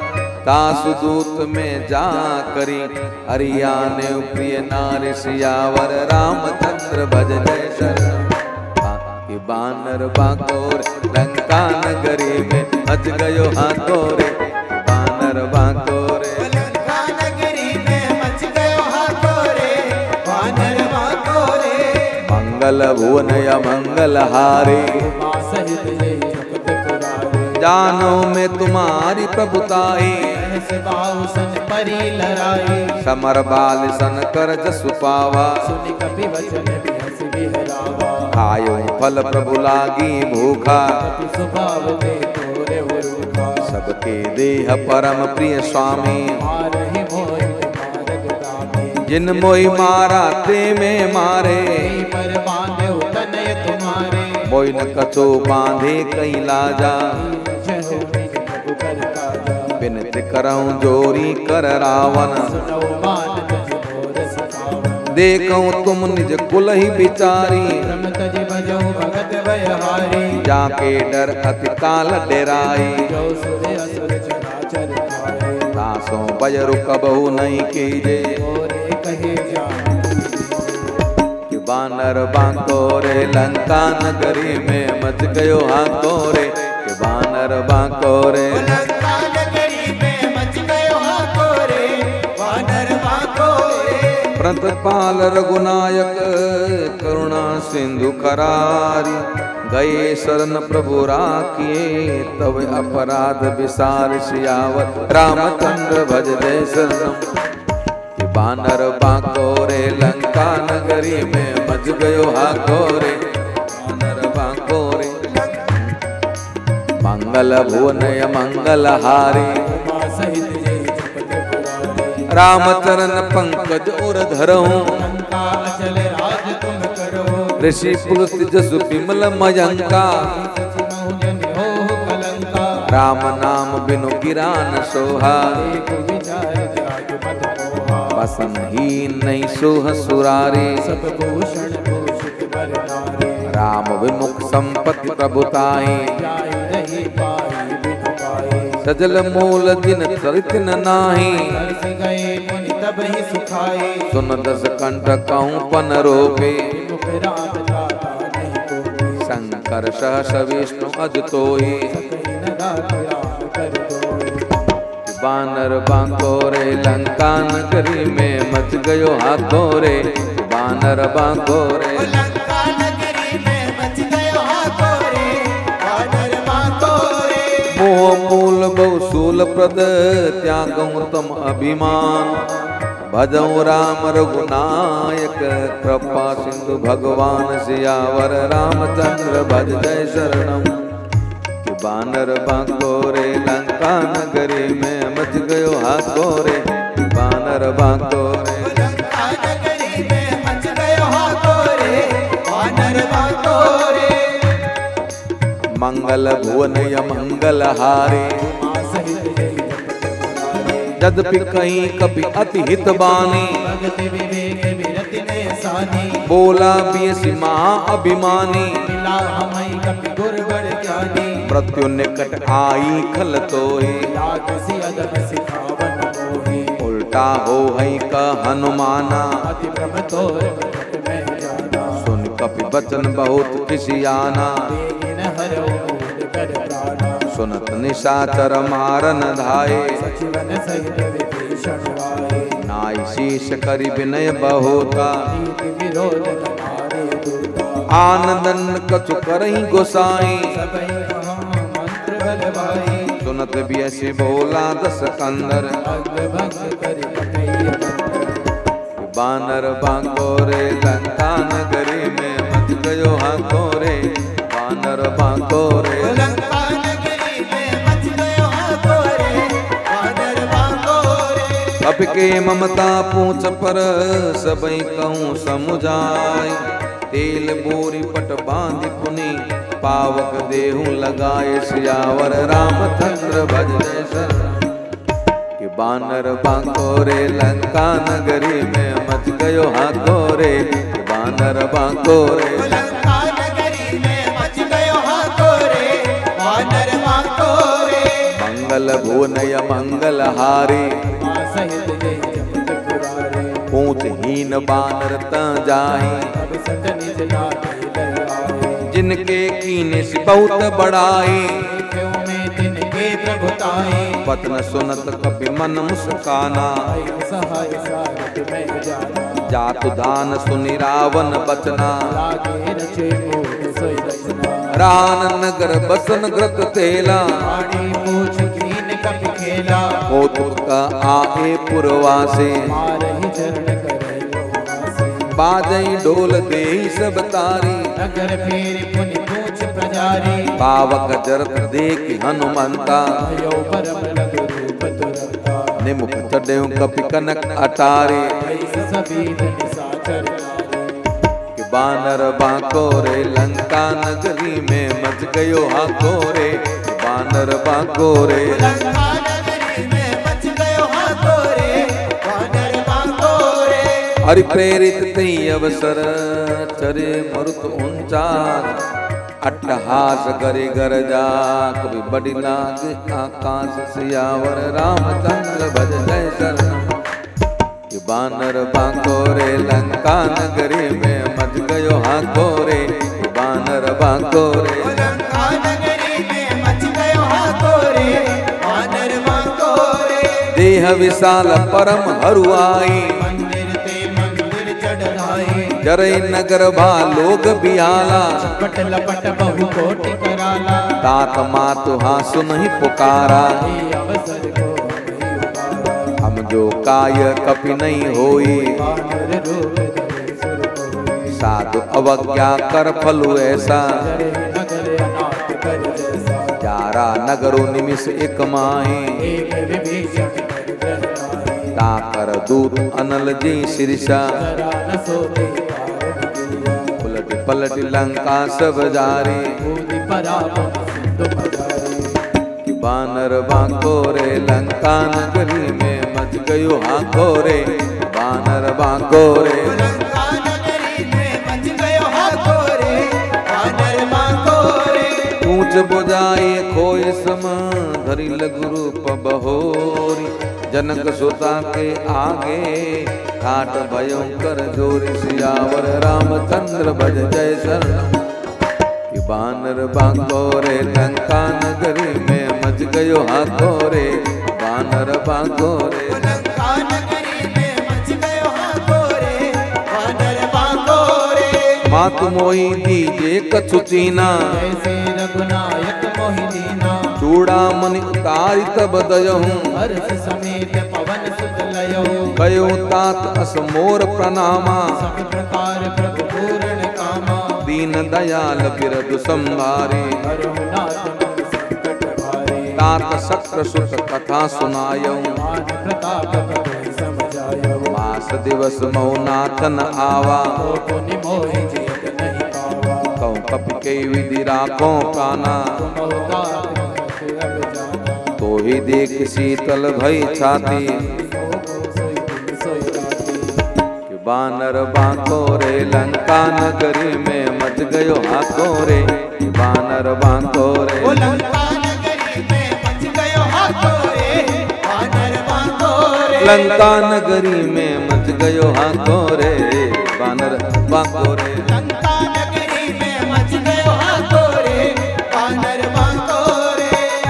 दासदूत में जा करी हरियाने प्रिय नारी सियावर रामचंद्र भज जय शरण। बाकी बानर बाकोर लंका नगरी में मच गयो हाथोरे, बानर बाकोरे लंका नगरी में मच गयो हाथोरे, बानर बाकोरे। मंगल भुवन या मंगल हारे, उमा सहित जय जगत पुरारे। जानो में तुम्हारी प्रभुताई, सहस बाहु सन परी लराई। समर बाल सन कर जसु पावा, सुनि कपि वचन बिहस बिहरावा। खायो फल प्रभु लागी भूखा, कपि स्वभाव ते तोरे उरूखा। सबके देह परम प्रिय स्वामी, मारहि मोहि मारग दामी। जिन मोहि मारा ते में मारे, कई पर बांधे तनय तुम्हारे। मोहि न कछो बांधे कई लाजा, जय हो निज प्रभु कर काजा। बिनती करऊं जोरी कर रावण, सुनौ मान तज मोर सखावन। देखऊं तुम निज कुल ही बिचारी, ब्रह्म तज भजौ भगत भयहारी। जाके डर अति काल डेराई, जो सुर असुर चराचर खाए। दासों बजरु कबहु नहीं कीजे, मोरे कहे जान कि बानर बांकोरे लंका नगरी में मच गयो हाथोरे, कि बानर बांकोरे लंका नगरी में मच गयो हाथोरे, बानर बाकोरे। प्रतपाल रघुनायक करुणा सिंधु करारी, गए शरण प्रभु राखिए तब अपराध विसार सियावर रामचंद्र भज जय शरणम। कि बानर बांकोरे लंका नगरी में मच गयो हाथोरे, बानर बांकोरे मंगल भुवन मंगल हारी। उमा सहित जय जगत पुरारे। रामचरण पंकज उर धरऊं, लंका अचल राज तुम करो। ऋषि पुलस्त्य जसु विमल मयंका, सचिमहु जन हो कलंका। राम नाम बिनु गिरान सोहा, एक विचार जाग मत मोहा। बसन ही नहीं सोह सुरारी, सब भूषण भूषित बर नारी। राम विमुख संपत्ति प्रभुताई, जाय रही पाई बिनु पाई। सजल मूल जिन चरित न नाही, तरस गए मुनि तब ही सुखाए। सुन दस कंठ कहूँ पन रोपे, विमुख राम दाता नहीं कोई। शंकर सहस विष्णु अज तोहि, सकहि न दात राम कर दोई। बानर बांकोरे लंका नगरी में मच गयो हाथोरे, बानर बांकोरे लंका नगरी में मच गयो हाथोरे, बानर बाकोरे। मोह मूल बहुसूल प्रद त्यागऊं तम अभिमान, भजऊं राम रघुनायक कृपा सिंधु भगवान सियावर रामचंद्र भज जय शरणम। कि बानर बांकोरे लंका नगरी में मच गयो हाथोरे, बानर बांकोरे लंका नगरी में मच गयो हाथोरे, बानर बाकोरे। मंगल भुवन या मंगल हारे, उमा सहित जय जगत पुरारे। यद्यपि कहीं कभी अति हित बानी, भगत विवेक विरति ने सानी। बोला बीसी महा अभिमानी, मिला हमई कपि गुरबर ज्ञानी। मृत्यु निकट आई खल तोहि, लाग सी अदब सिखावन मोहि। उल्टा हो हई का हनुमाना, अति भ्रम तोर भगत में जाना। सुन कपि वचन बहुत किसियाना, देगिन हरौ मूल कर प्राणा। सुनत निशाचर मारन धाये, सचिवन सहित विभीषण वाए। नाई शीश करि विनय बहुता, नीति विरोध न मारे दूता। आनंदन कछु करहि गोसाई, सबई कहा मंत्र बलवाई। सुनत बियसि बोला दस कंदर, अंग भंग कर कटई मंत्र। बानर बांकोरे लंका नगरी में मच गयो हाथोरे, बानर बांकोरे लंका नगरी में मच गयो हाथोरे, बानर बाकोरे। कपि के ममता पूछ पर सबई कहूँ समुझाय, तेल बोरी पट बांध पुनि पावक देहु लगाए सियावर रामचंद्र भज जय शरणम। कि बानर बांकोरे लंका नगरी में मच गयो हाथोरे, कि बानर बांकोरे लंका नगरी में मच गयो हाथोरे, बानर बाकोरे। मंगल भुवनय मंगल हारे उमा सहित जय जपत पुरारे पूछ हीन बानर त जाहि अब सत निज नाथ लहराए जिनके कीने से बहुत बड़ाई क्यों में तिनके प्रभुताए वतन सुनत कपि मन मुस्काना सहाय सारथ में जाना जातु दान सुनि रावण बचना लागे रचे मोह सोई रचना रान नगर बसन ग्रत तेला आड़ी पूछ कीन कपि खेला कौतुक का आए पुरवासे मारहि चरण करे लोवासे बाजई ढोल देहि सब तारी नगर फेर पुनि पूछ प्रजारी पावक जरत देख हनुमंता भयो परम लघु रूप तुरंता निमुख चढ़ेऊ कपि कनक अटारे ऐस सबीत निसाचर कि बानर बांको रे लंका नगरी में मच गयो हाको रे बानर बांको रे लंका नगरी में मच गयो हाको रे वानर बांको रे हरि प्रेरित तई अवसर चरे मरुत ऊंचा अट्टहास करे गरजा कभी बड़ी लाग आकाश सियावर रामचंद्र भज जय शरणम कि बानर बांको रे लंका नगरी में मच गयो हाको रे बानर बांको रे लंका नगरी में मच गयो हाको रे वानर बांको रे देह विशाल परम हरुआई मंदिर ते मंदिर चढ़ाई जरई नगर भा लोग बिहाला पट लपट बहु कोटि कराला तात मातु हाँ सुनहि पुकारा ये अवसर को नहीं उबारा हम जो काय कपि नहीं होई वानर रूप धरे सुर कोई साधु अवज्ञा कर फलु ऐसा जरे नगर अनाथ कर जैसा चारा नगरो निमिष एक माही एक विभीषण कर ग्रहणाई ताकर दूत अनल जी शीर्षा जरा न सोते कारण गिरिया उलट पलट लंका सब जारी बूंदी परापम सिंधु पधारी कि बानर बांको रे लंका नगरी में मच गयो हाको रे बानर बांको रे लंका नगरी में मच गयो हाको रे वानर बांको रे ऊंच बुझाई खोय सम धरि लघु रूप बहोरी जनक सुता के आगे ठाट भयो कर जोरी सियावर रामचंद्र भज जय शरणम कि बानर बांको रे लंका नगरी में मच गयो हाको रे बानर बांको रे लंका नगरी में मच गयो हाको रे वानर बांको रे मातु मोही दीजे कछु चीना जैसे रघुनायक मोहिदीना चूड़ामणि उतारी तब दयहूँ हर्ष समेत पवन सुत लयो गयो तात असमोर प्रणामा सब प्रकार प्रभु पूर्ण कामा दीन दयाल बिरदु संभारे करुणात मन संकट भारे तात शक्र सुत कथा सुनायऊ मान प्रताप प्रभु समझायो मास दिवस मौनाथन आवा तो पुनि मोहि जीत नहीं पावा कहूँ कपि के विधि राखो प्राणा तुम अवतार करत अब जाना तो ही देख शीतल भई छाती सोई दिन सोई राती कि बानर बांको रे लंका नगरी में मच गयो हाको रे कि बानर बांको रे ओ लंका नगरी में मच गयो हाको रे वानर बांको रे लंका नगरी में मच गयो हाको रे बानर बांको रे लंका नगरी में मच गयो हाको रे वानर बांको रे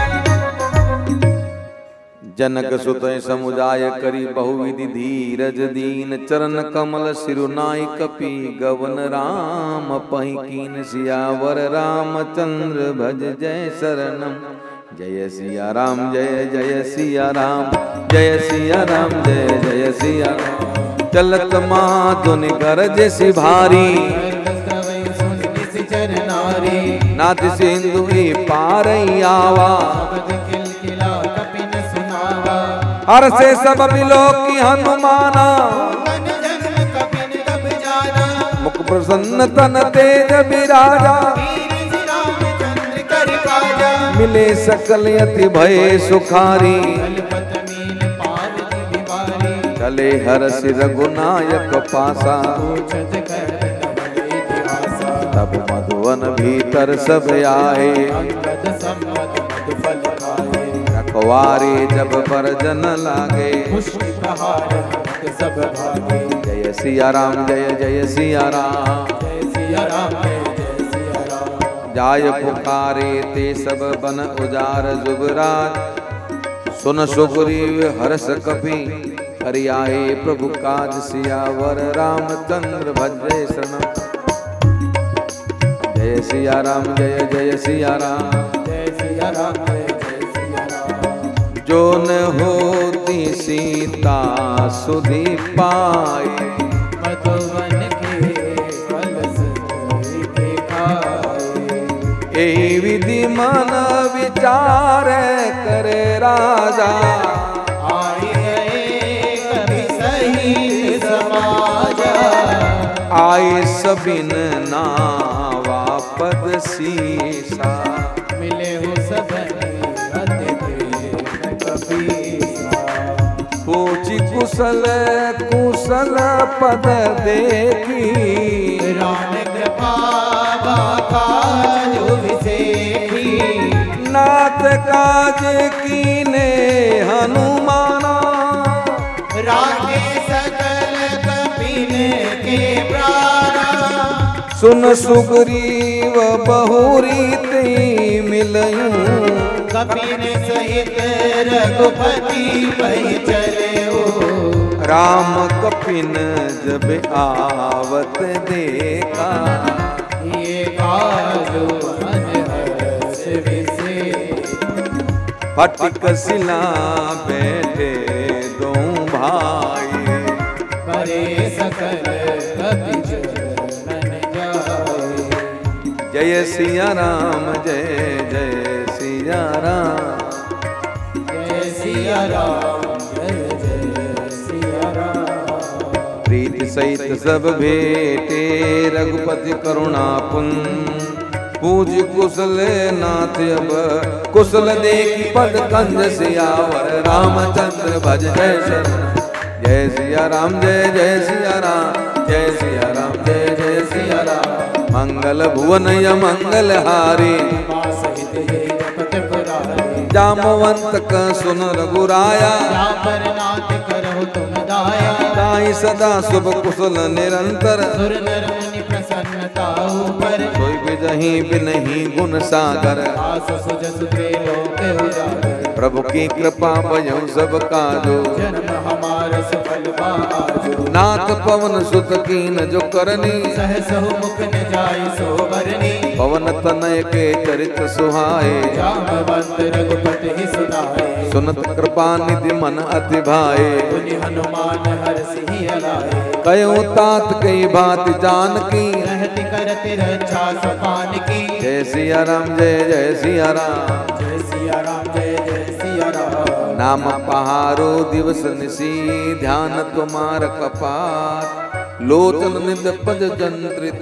जनक सुत समुदाय करी बहुविधि धीरज दीन चरण कमल सिरुनाई कपि गवन राम पहि कीन सियावर रामचंद्र भज जय शरणम जय सिया राम जय जय सिया राम जय सिया राम जय जय सिया राम चलत माधुनि गरज सी भारी नाथ सिंधु पार आवा हर से सब बिलो की हनुमाना मुख प्रसन्न तन तेज विराजा मिले सकल यति भय सुखारी चले हरस रघुनायक पासा तब मधुवन भीतर सब आए रखो पवारे जब बरजन लागे, मुश्किल प्रहार भक्त सब भागे। जय सिया राम जय जय सिया राम, जय सिया राम जय जय सिया राम। जाय पुकारे ते सब बन उजार जुबराज, सुन सुग्रीव हर्ष कपि हरियाए प्रभु काज, सियावर रामचंद्र भजे शरण। जय सिया राम जय जय सिया राम, जय सिया राम जय जय सिया राम। जो न होती सीता सुधि पाए, मधुवन के फल के खाए। ए विधि मन विचार करे राजा, आए गए कभी सही समाजा। आए सबिन नावापद सीसा, मिले हो सबने अतिथि कबीसा। पूछी कुशल कुशल पद देखी, राम कृपा काज विसेखी। नाथ काज कीने हनुमाना, रागे सकल कपिन के प्राणा। सुन सुग्रीव बहुरी ते मिलयूं, कपिन सहित रघुपति पहि चले ओ। राम कपिन जब आवत देखा, ये काजो अनहस विशेष। फटिक सिला बैठे दो भाई, परे सकल कपि चरण जाए। जय सिया राम जय जय सिया राम, जय सिया राम जय जय सिया राम। प्रीत सहित सब भेटे रघुपति करुणा पुन, पूज कुशल नाथ अब कुशल देखी पद कंज सियावर रामचंद्र भज जय शरण। जय सिया राम जय जय सिया राम, जय सिया राम जय जय सिया राम। मंगल भुवन य मंगल हारी, उमा सहित जय जपत पुरारी। जामवंत क सुन रघुराया, या पर नाथ करहु तुम दाया। ताहि सदा शुभ कुशल निरंतर, सुर नर मुनि प्रसन्नता ऊपर। सोई बिजहि बिनहि गुण सागर, आस सुज सुते लोक उजागर। प्रभु की कृपा भयउ सब काजो, जन्म हमार सफल बाजो। नाथ पवन सुत कीन जो करनी, सहसहु मुख न जाय सो बरनी। पवन तनय के चरित सुहाए, जामवंत रघुपति ही सुनाए। सुनत कृपा निधि मन अति भाए, पुनि हनुमान हरषि अलाए। कयो तात कई बात जान की, रहति करति रक्षा सपान की। जय सिया राम जय जय सिया राम, जय सिया राम जय जय सिया राम। नाम पहारो दिवस निसी, ध्यान तुम्हार कपार। लोचन निद पद जंत्रित,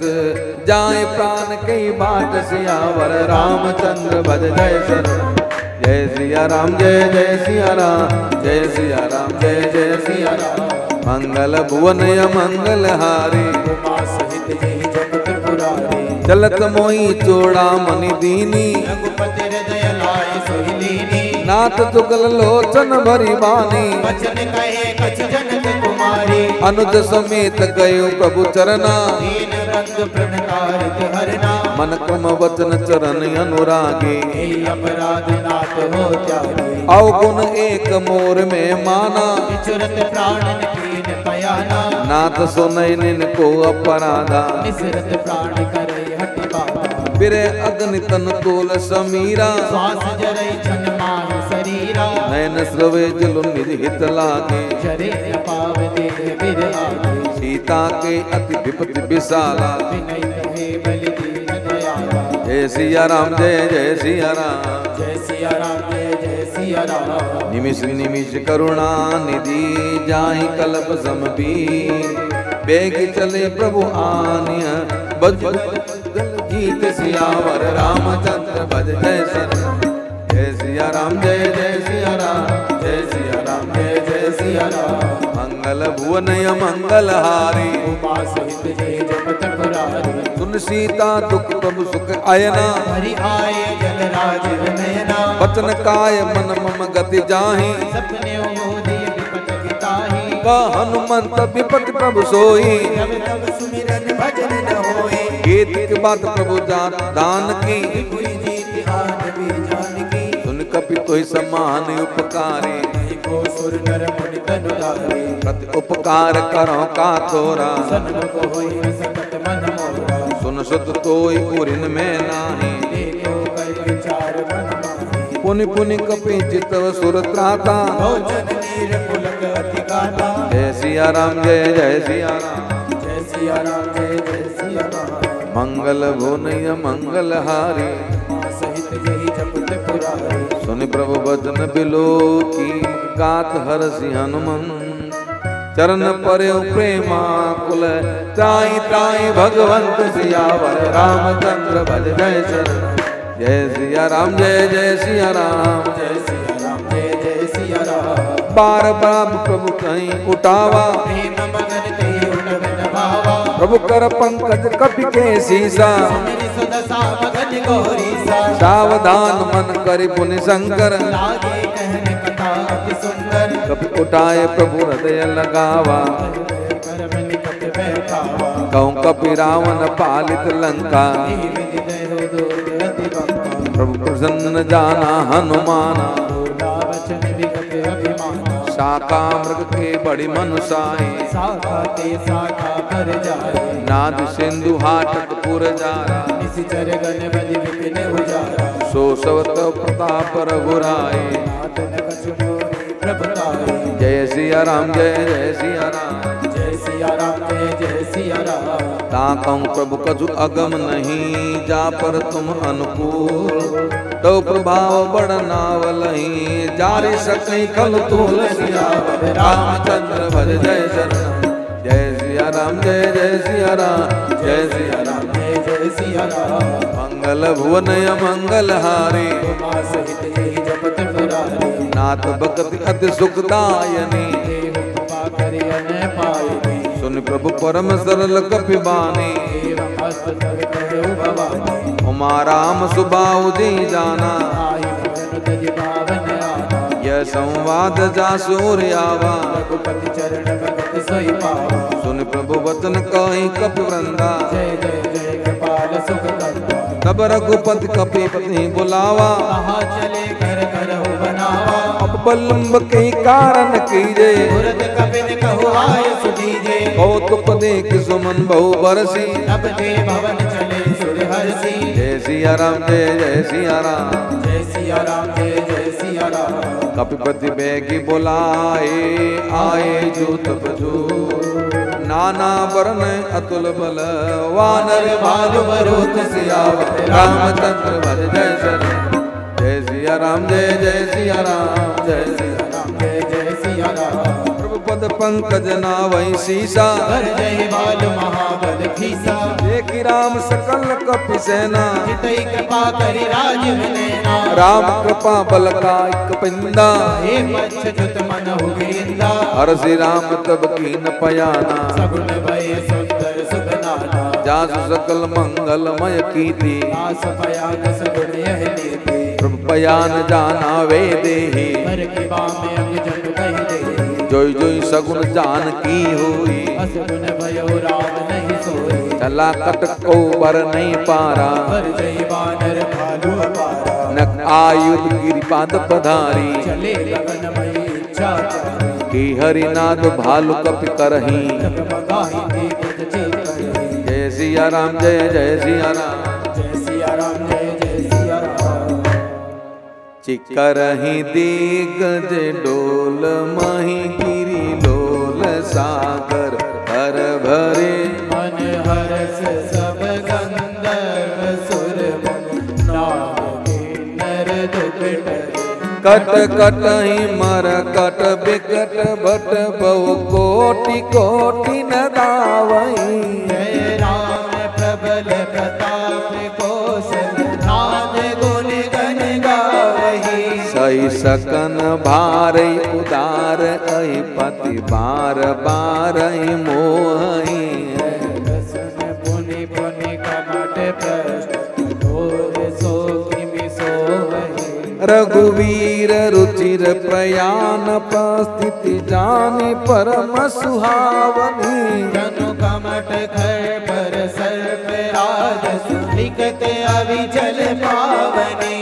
जाए प्राण कई बाट सियावर रामचंद्र भज जय शरण। जय सिया राम जय जय सिया राम, जय सिया राम जय जय सिया राम। मंगल भुवन य मंगल हारी, उमा सहित जय जपत पुरारी। चलत मोई चोड़ा मनि दीनी, रघुपति हृदय लाए सोहिलीनी। नाथ जुगल लोचन भरी बानी, वचन कहे कछ जनक कुमारी। अनुज समेत गयो प्रभु चरना, दीन बंधु प्रणतारित हरना। मन क्रम वचन चरण अनुरागी, यही अपराध नाथ हो त्यागी। अवगुण एक मोर में माना, विचरत प्राणन कीन पयाना। नाथ सुनय निन को अपराधा, निसरत प्राण करे हटि बाधा। बिरे अग्नि तन तोल समीरा, श्वास जरई छन माहि शरीरा। नयन स्रवे जल निज हित लागे, जरे न पाव देह बिरलागे। सीता के अति विपति विशाला, विनय कहे बलि दीन दयाला। जय सिया राम जय जय सिया राम, जय सिया राम जय जय सिया राम। निमिष निमिष करुणा निधि, जाहि कल्प समबीर। बेग चले प्रभु आनिया, बज जीत सियावर रामचंद्र भज जय शरण। जय सिया राम जय जय सिया राम, जय सिया राम जय जय सिया राम। मंगल भुवन य मंगल हारी, उमा सहित जय जपत पुरारी। सुन पुन सीता दुख प्रभु सुख आयना हरि आए जल राजीव नयना वचन काय मन मम गति जाहि सपने मोदी विपत किताहि कह हनुमंत विपत प्रभु सोई जब तब सुमिरन भजन न होए गीत के बाद प्रभु जान दान की कोई जीत आन भी जान की सुन कपि तोहि समान उपकारी को सुर नर मुनि तनु धारे प्रति उपकार करो का तोरा सन्मुख होई सकत मन मोरा सुन सुत तोई पुरिन में नाही देखो कई विचार मन माही पुनि पुनि कपि चितव सुर त्राता भोजन नीर पुलक अति गाता जय सिया राम जय जय सिया राम जय सिया राम जय जय सिया राम मंगल भुवनय मंगल हारी मां सहित यही जपत पुरारी सुनि प्रभु वचन बिलो की गात हरसि हनुमन चरण पर्यो प्रेमा कुल त्राई त्राई भगवंत सियावर रामचंद्र भज जय शरण जय सिया राम जय जय सिया राम जय सिया राम जय जय सिया राम बार बार प्रभु कहीं उठावा प्रेम मगन ते उठवन भावा प्रभु कर पंकज कपि के सीसा मेरी सुदशा मगन गौरी सा सावधान मन करि पुनि शंकर लागे कहन कथा अति सुंदर कपि उठाए प्रभु हृदय लगावा करम निकट बैठावा कहूँ कपि रावण पालित लंका विधि दयो दूत अति बंका प्रभु प्रसन्न जाना हनुमाना बोला वचन विगत अभिमाना शाखा मृग के बड़ी मनुषाई शाखा ते शाखा पर जाए नाद सिंधु हाटक पुर जारा निश्चर गण बलि विपिन उजारा सो सवत प्रताप रघुराई नाथन कछु मोहि प्रभुताई जय सिया राम जय जय सिया राम जय सिया राम जय जय सिया राम ताकं प्रभु कछु अगम नहीं जा पर तुम अनुकूल तो प्रभाव बड़ नावलही जारी सकई खल तूल सियावर रामचंद्र भज जय शरण जय सिया राम जय जय सिया राम जय सिया राम जय जय सिया राम मंगल भुवनय मंगल हारी उमा सहित यही जपत पुरारी नाथ भगति अति सुखदायनी देव कृपा करि अन पाई सुन प्रभु परम सरल कपि बानी एवं हस्त धर करो भवानी उमा राम सुबाहु जी जाना आई भवन तज पावन आना यह संवाद जासूर आवा रघुपति चरण भगत सोई पावा सुन प्रभु वचन कहि कपि वृंदा जय जय जय कृपाल सुख करता तब रघुपति कपि पति बुलावा कहाँ चले घर घर हो बनावा अब बल्लभ के कारण कीजे तुरत कपिन कहो आय सुधीजे कौतुक देख सुमन बहु बरसी तब दे भवन चले सुर हर्षि जय सिया राम जय जय सिया राम जय सिया राम जय जय सिया राम कपिपति बेगी बुलाए आए जूत बजू नाना वरण अतुल बल वानर भालु बरूत सियावर रामचंद्र भज जय शरण जय सिया राम जय जय सिया राम जय सिया राम जय जय सिया राम प्रभु पद पंकज नावै सीसा कर जय बाल महाबल खीसा देखि राम सकल कपि सेना जितई कृपा करि राजीव नैना राम कृपा बल का एक पिंदा हे पच्छ जुत मन हो गिरिंदा हरसि राम तब कीन पयाना सगुन भय सुंदर सुखनाना जासु सकल मंगलमय कीर्ति दास पयाग सगुन यह नीति प्रभु पयान जाना वे देहि हर के बामे अंग जन कहि दे जोई जोई सगुन जान की हुई असगुन भयो राम नहीं सोई चला कट को बर नहीं पारा हर जय बानर भालु अपारा नक आयुध गिरिपाद पधारी चले गगन मई इच्छा चारी की हरिनाद भालु कपि करही जगमगाहि दीपक चेतहि जय सिया राम जय जय सिया राम जय सिया राम जय जय सिया राम चिकरही दिग्गज डोल मही गिरी डोल सागर हर भरे मन हरस सब गंधर्व सुर नाग किन्नर दुख डरे कट कटहि मर कट बिकट भट बहु कोटि कोटि न दावई जय राम प्रबल प्रताप कौशल नाद गुण गण गावहि सही सकन भारै उदार अहि पति बार बार मोहई दसन पुनि पुनि कम रघुवीर रुचिर प्रयाण स्थिति जानी परम सुहावनी। जनु कमट खर पर सर्प राज सुलिखत अविचल पावनी।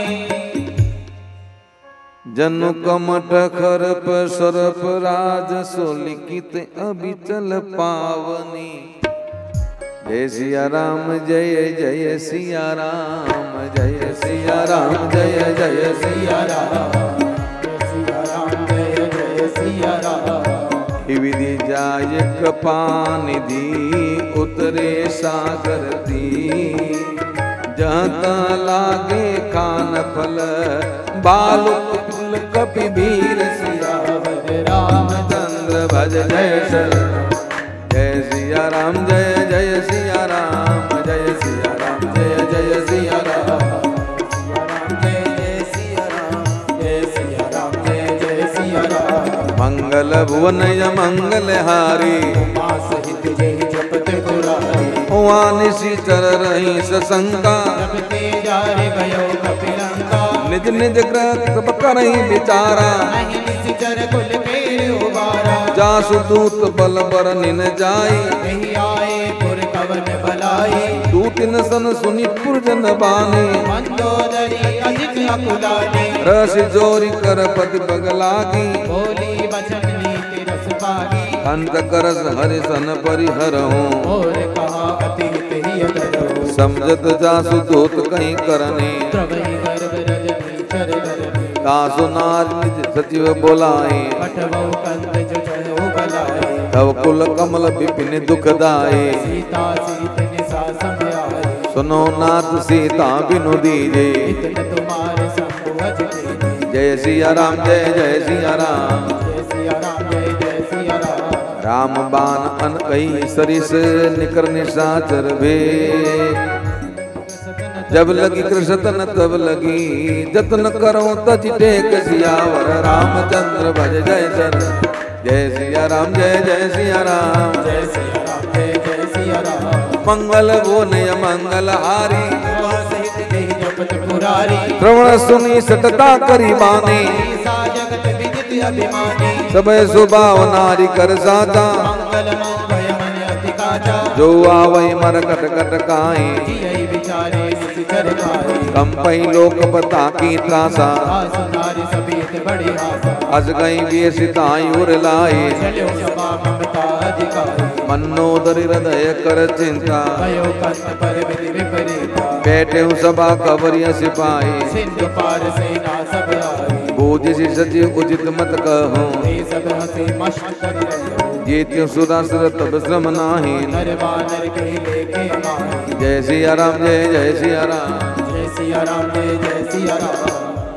जनु कमट खर पर सर्प राज सुलिखित अविचल पावनी। जय सिया राम जय जय सिया राम जय सिया राम जय जय सिया राम सिया राम जय जय सिया राम। विधि जाय कृपा निधि उतरे सागर दी। जहाँ लागे खान फल बालुक फूल कपिबीर। सियावर रामचंद्र भज जय शरण। जय सिया राम जय जय सिया राम जय सिया राम जय जय सिया राम। जय जय सिया राम जय सिया राम जय जय सिया राम। मंगल भुवन मंगल हारी उमा सहित जय जपत पुरारी। उहाँ निशिचर रही सशंका। जपते जारे गयो कपिलंका। निज निज कृत करही विचारा। नहीं निशिचर कुल केर उबारा। जासु दूत बल बर निन जाई। यही आए पुर कवन बलाई। दूतिन सन सुनि पुरजन बानी। मंदोदरी अधिक अकुलानी। रस जोरी कर पति पगलागी। बोली बचन नीति रस पागी। अंत करस हरिसन परिहरहूँ। और कहा अतीत ही अधरो। समझत जासु दूत कहीं करने। द्रवई गर्भ रजनी चर धरनी। तासु नार निज सचिव बोलाए। पठवौ कंद जो चढ़ो बलाए। तव कुल कमल विपिन दुखदाए। सीता सीत निसा समयाए। सुनो नाथ सीता बिनु दीजे। इतन तुम्हारे संग भज कीजे। जय सिया राम जय जय सिया राम। जय सिया राम जय जय सिया राम। राम बान अन कई सरिस निकर निशाचर भे। जब लगी कृष्ण तब लगी जतन करो तज टेक। सियावर रामचंद्र भज जय शरण। जय सिया राम जय जय सिया राम। जय सिया राम जय जय सिया राम। मंगल बोनय मंगल हारी। उमा सहित जय जपत पुरारी। श्रवण सुनी सतता करी बानी। ईसा जगत विदित अभिमानी। सबय सुभाव नारी कर साचा। मंगल मंगल मन अति काचा। जो आवै मर कट कट काई। जियहि विचारे निशिचर खाए। कंपई लोक पता की त्रासा। आसु नारी समेत बड़ी आशा। अस गई वीर सिताई उर लाए। चलो क्षमा ममता अधिकारी। मनोदरि हृदय कर चिंता। भयो कंत पर विधि विपरीता। बैठे सभा कवरिया सिपाही। सिंधु पार सेना सब आई। बूझि सचिव उचित मत कहूँ। ते सब हंसी मस्त कर रहे। जीत्यु सुरासुर तब श्रम नाही। नर वानर के लेके माही। जय सिया राम जय जय सिया राम। जय सिया राम जय जय सिया राम।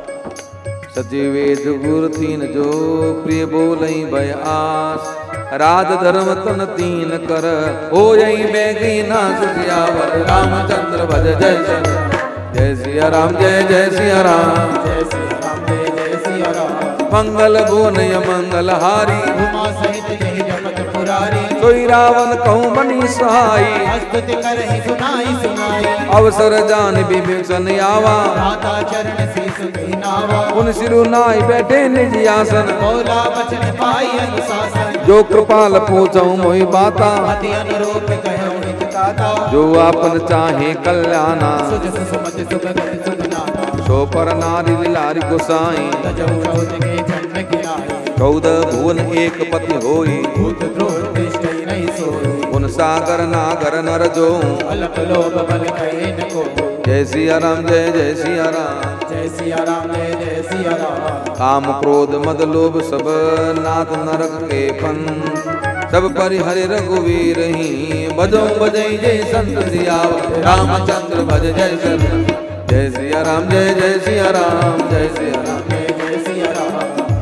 सचिवेद गुर तीन जो प्रिय बोलई भय आस। राज धर्म तन तीन कर हो यही बैगी नास। सियावर रामचंद्र भज जय शरण। जय सिया राम जय जय सिया राम। जय सिया राम जय जय सिया राम। मंगल भुवनय मंगल हारी। उमा सहित जय जपत पुरारी। सोई रावण कहूँ बनी सहाई। स्तुति करहि सुनाई सुनाई। अवसर जान विभीषण आवा। राधा चरण से सुखी नावा। उन सिरु नाई बैठे निज आसन। बोला बचन पाई अनुशासन। जो कृपाल पूछऊँ मोहि बाता। अति अनुरूप कहो हित दाता। जो आपन चाहे कल्याणा। सुजस सुमति सुगति सुगनाना। सो पर नारी लारी गोसाई। तजहु चौथ के जन्म गिनाई। चौदह भुवन एक पति होई। भूत द्रोह दृष्टि नहीं सोई। उन सागर नागर नर जो। अलक लोभ बल कहे न को। जय सिया राम जय जय सिया राम। जय सिया राम जय जय सिया राम। काम क्रोध मद लोभ सब नाथ नरक के फन। सब परिहरि रघुवीर ही बजो बजई जय संत सियावर रामचंद्र भज जय शरण। जय सिया राम जय जय सिया राम। जय सिया राम जय जय सिया राम।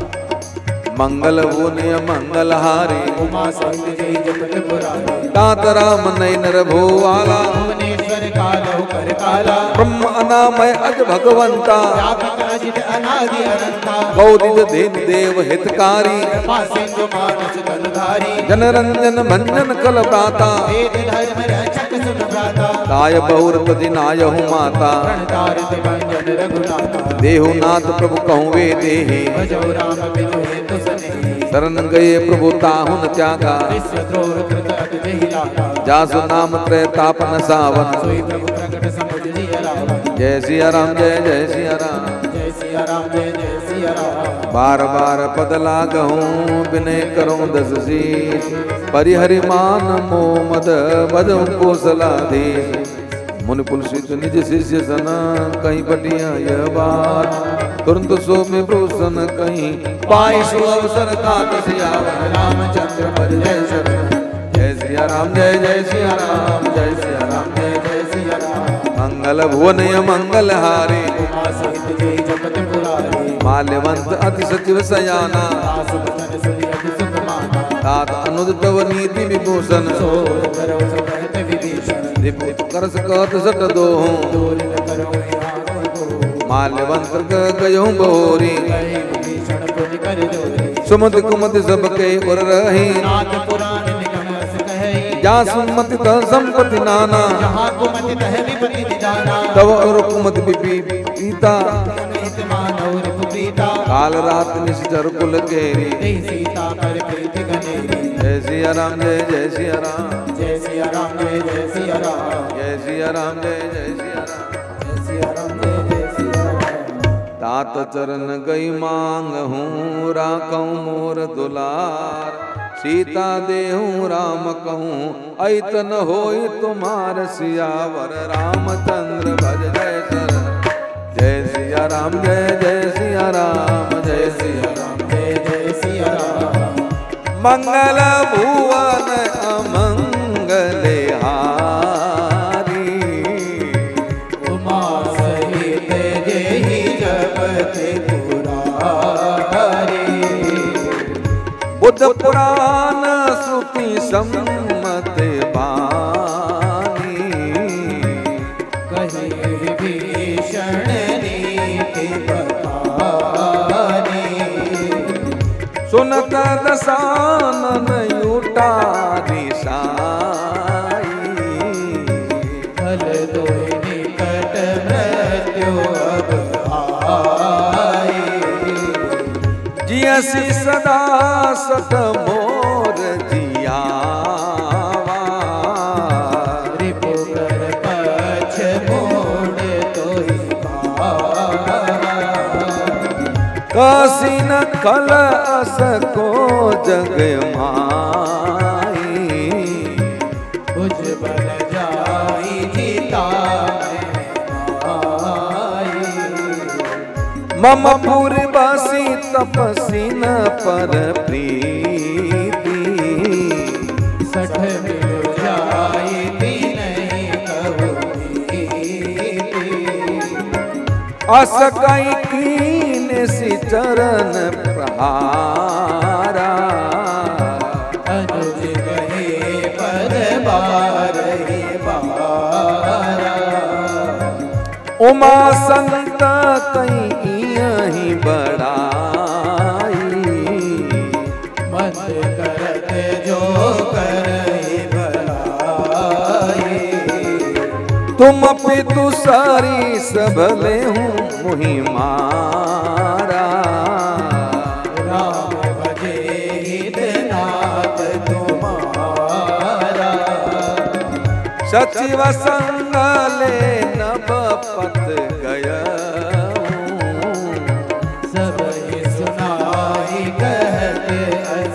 मंगल भुवनय मंगल हारी। उमा सहित जय जपत पुरारी। तात राम नर भुवाला। भुवनेश्वर कालो कर काला। ब्रह्म अनामय अज भगवंता। व्यापक अजित अनादि अनंता। गौदित देव देव हितकारी। कृपा सिंधु मानस दलधारी। जनरंजन भंजन कल प्राता। वेद धर्म रक्षक सुन भ्राता काय बहुर तदि नायहु माता प्रणतारित भंजन रघुनाथा देहु नाथ प्रभु कहूँ वे देहि भजो राम बिनु हेतु सनेहि शरण गए प्रभु ताहु न त्यागा विश्वद्रोह कृत अति देहि लागा जासु नाम त्रय तापन सावन सोई प्रभु प्रकट समुझ जिय रावण जय सिया राम जय जय सिया राम जय सिया राम जय जय सिया राम बार बार पद लागहूँ विनय करूँ दस शीश परिहरि मान मो मद बजऊँ कोसलाधीश मुनि पुलसित निज शिष्य सन कहीं पटिया यह बात तुरंत सो में प्रोसन कहीं पाई सो अवसर तात सियावर रामचंद्र पद जय शरण जय सिया राम जय जय सिया राम जय सिया राम जय जय सिया राम मंगल भुवन मंगल हारे उमा सहित जय जपत पुरारी माल्यवंत अति सचिव सयाना दास बचन सुनि अति सुख माना तात अनुज तव नीति विभूषण सो करो सब कहत विभीषण रिपुत करस कहत सट दोहूं दूर न करो यहाँ को माल्यवंत गयो बोरी गए विभीषण पुनि कर जोरी सुमति कुमति सबके उर रही नाथ पुराण निगम अस कहे जा सुमति तह संपति नाना जहाँ कुमति तह विपति निदाना तव और कुमति विपी पीता हित मानव रिपु प्रीता काल रात निश्चर कुल केरी तेहि सीता कर प्रीति गनेरी जय सिया राम जय जय सिया राम जय सिया राम जय जय सिया राम जय सिया राम जय जय सिया राम जय सिया राम जय जय सिया राम तात चरण गई मांग हूँ राखूं मोर दुलार सीता देहूँ राम कहूँ ऐतन होई तुम्हार सियावर रामचंद्र भज जय शरण जय सिया राम जय जय सिया राम जय सिया राम जय जय सिया राम मंगल भुवन अमंगल हारी उमा सहित जय जपत पुरारी बुद्ध पुराण श्रुति सम्मत बानी कहे विभीषण नीति बतानी सुनत दसानन युटारी साई फल दोहि निकट मृत्यु अब आई जियसी सदा सत मोर जियावा रिपु कर पछ मोड़ तोहि पावा काशी न कल अस को जग माई भुज बल जाई जीता मम पूरी बासी तपसी न पर प्रीति सठ मिल जाई नहीं कहु नीति अस कई कीन सी चरण प्रहारा अनुज कहे पद बारहि बारा उमा संत कई यही बड़ाई मत करत जो करहि भलाई तुम पितु सारी सबले हूँ मुहि मारा राम भजे हितनाथ तुम्हारा सचिव संग ले नभ पत गय सब ही सुनाई कहत अस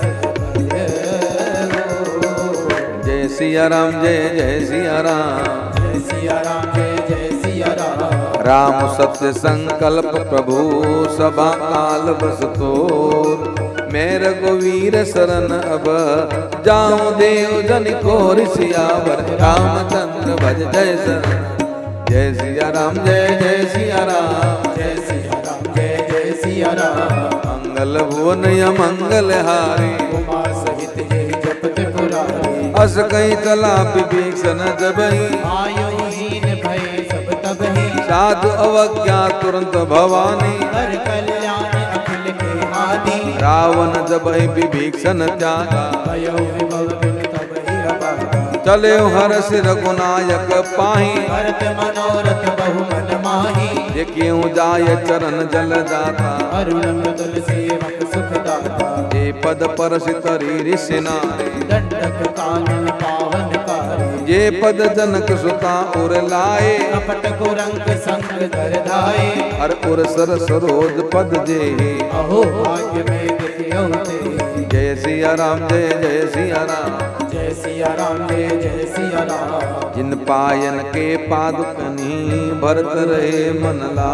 भयो जय सिया राम जय जय सिया राम जय सिया राम जय जय सिया राम राम सत्य संकल्प प्रभु सभा काल बस तोर मेर गोवीर शरण अब जाऊं देव जन को सियावर रामचंद्र भज जय शरण जय सिया राम जय जय सिया राम जय सिया राम जय जय सिया राम मंगल भुवन मंगल हारी उमा सहित जय जपत पुरारी अस कहीं तला विभीषण जबहि आयुहीन भय सब तबहि साधु अवज्ञा तुरंत भवानी कर कल्याण अखिल के हानि रावण जबहि विभीषण त्यागा भयो विभव बिन तबहि अपागा चले हरस रघुनायक पाही भरत मनोरथ बहु मन माही जे क्यों जाय चरण जल जाता अरुण तुलसी सेवक सुख दाता जे पद परस तरी ऋषि नारे दंडक कानन पावन कारी जे पद जनक सुता उर लाए कपट कुरंग संग धर धाये हर उर सर सरोज पद जे अहो भाग्य में देखियो ते जय सिया राम जय जय सिया राम जय सिया राम जय जय सिया राम जिन पायन के पादुकनी भरत रहे मन ला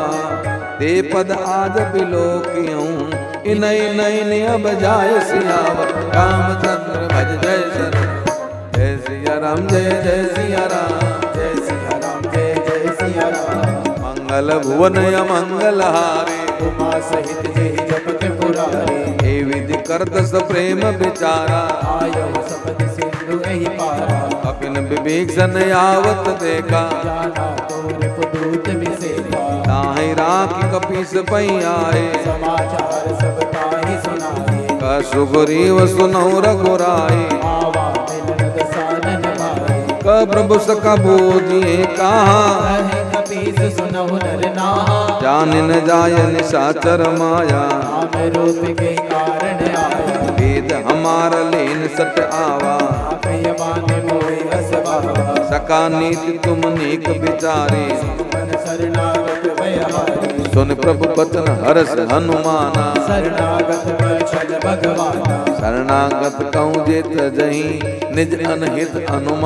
ते पद आज बिलोकियों इनई नई अब जाय सियावर रामचंद्र भज जय शरण जय सिया राम जय जय सिया राम जय सिया राम जय जय सिया राम मंगल भुवन मंगल हारे उमा सहित जय जपत पुरारे हे विधि करत स प्रेम विचारा आयो सपद सिंधु एहि पारा कपिन विभीषण आवत देखा जाना तोरे पुदूत विसेवा ताहि राखी कपीस पई आए समाचार सब ताहि सुनाए कसुग्रीव सुनौ रघुराई आवा मिलन दसानन मारे क प्रभु सखा बोजिए कहा कहे कपीस सुनहु नर नाहा जान न जाय निशाचर माया नाम रूप के कारण आया वेद हमार लेन सट आवा कह बाने मोहि असबावा सका नीति तुम नीक विचारे मन शरणागत भयहारी सुन प्रभु बचन हरस हनुमाना शरणागत वचन भगवाना शरणागत कहूँ जेत जही निज अनहित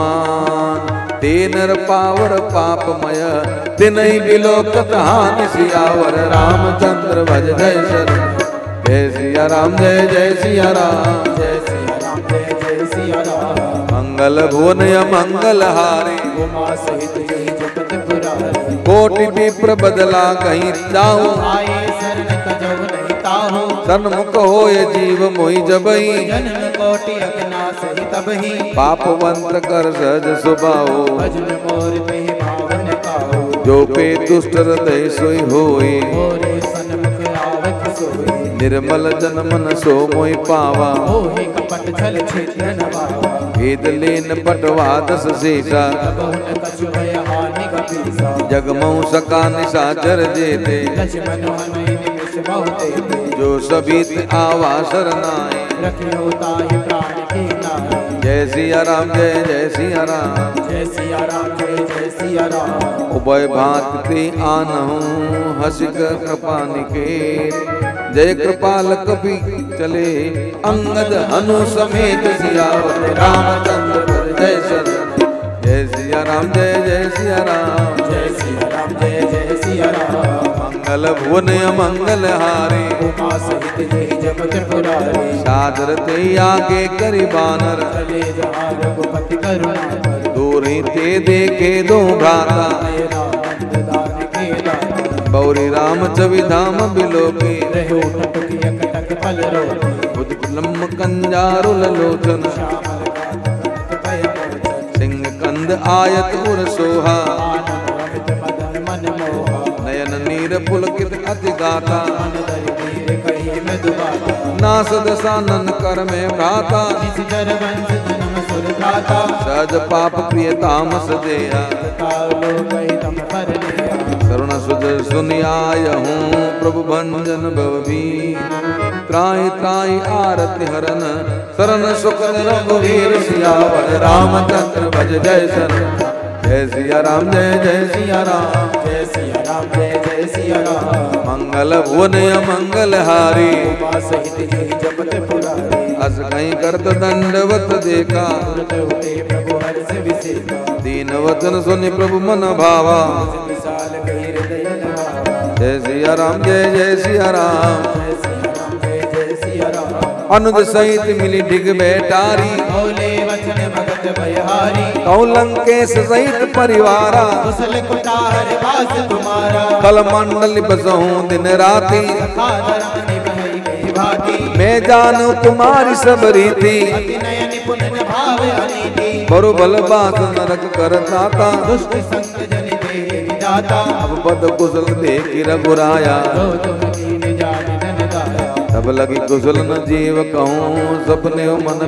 अनुमान ते नर पावर पापमय तिनहि बिलोकत हानि सियावर रामचंद्र भज जय शरण जय सिया राम जय जय सिया राम जय सिया राम जय जय सिया राम मंगल भुवन मंगल हारे उमा सहित जय जपत पुरारी कोटि विप्र बदला कहीं जाऊं आए शरण तजौ नहीं ताहू सन्मुख होय जीव मोहि जबई जन्म कोटि अगना सहि तबहि पापवंत कर सहज सुभाओ भजन मोर पे भावन काहू जो पे दुष्ट हृदय सोई होई मोरे सन्मुख आवत सोई निर्मल जन मन सो मोहि पावा मोहि कपट छल छिद्र नवावा भेद लेन पटवा दस शेषा बहुन कछु भय हानि कपीसा जगमऊ सका निशाचर जेते लक्ष्मण हनुमहि निमिष बहु तेते जो सबीत आवा शरणाए रखियो ताहि प्राण की नाई जय सिया राम जय जय सिया राम जय सिया राम जय जय सिया राम उभय भांति आनहु हसिक कृपा निकेत जय कृपाल कपि चले अंगद हनु समेत सियावर रामचंद्र भज जय शरण जय सिया राम जय जय सिया राम जय सिया राम जय जय सिया राम मंगल भुवन मंगल हारे उमा सहित जय जपत पुरारी सादर ते आगे करि बानर चले जहाँ रघुपति करुणा कर दूर ही ते देखे दो भ्राता नय राम दान के दाता बौरी राम छवि धाम बिलोके रहो टटक यकटक पल रोटी बुध लम कंजारुल लोचन श्यामल कांत भय मोचन सिंह कंद आयत उर सोहा आनंद रमित मदन मन मोहा नयन नीर पुलकित अति गाता मन दरि धीर कही में दुबाता नास दसानन कर में भ्राता निज जर वंश जन्म सुर धाता सहज पाप प्रिय तामस देहा कालो कही तम पर लिया करुण सुज सुनियाय हूँ प्रभु भंजन भवभी त्राहि त्राहि आरति हरन शरण सुख रघुवीर सियावर रामचंद्र भज जय शरण जय सिया राम जय जय सिया राम जय सिया राम जय जय सिया राम मंगल भुवन मंगल हारी उमा सहित जय जपत पुरारी अस कहीं करत दंडवत देखा तुरत उठे प्रभु हर्ष विसेका दीन वचन सुनि प्रभु मन भावा विशाल कही हृदय नवावा जय सिया राम जय जय सिया राम जय सिया राम जय जय सिया राम अनुज सहित मिली डिग बैठारी भोले वचन भगत भयहारी कौ लंकेश सहित परिवारा कुशल कुटार वास तुम्हारा कल मंडल बसहूं दिन राती सखा धर्म निभई गई भाती मैं जानू तुम्हारी सब रीति अति नय निपुण भाव अनीति बरु बल बास नरक करता दुष्ट संग जन दे विदाता अब पद कुशल देखी रघुराया जो तुम दीन जान धन दाया तब लगी कुशल न जीव कहूँ सपने मन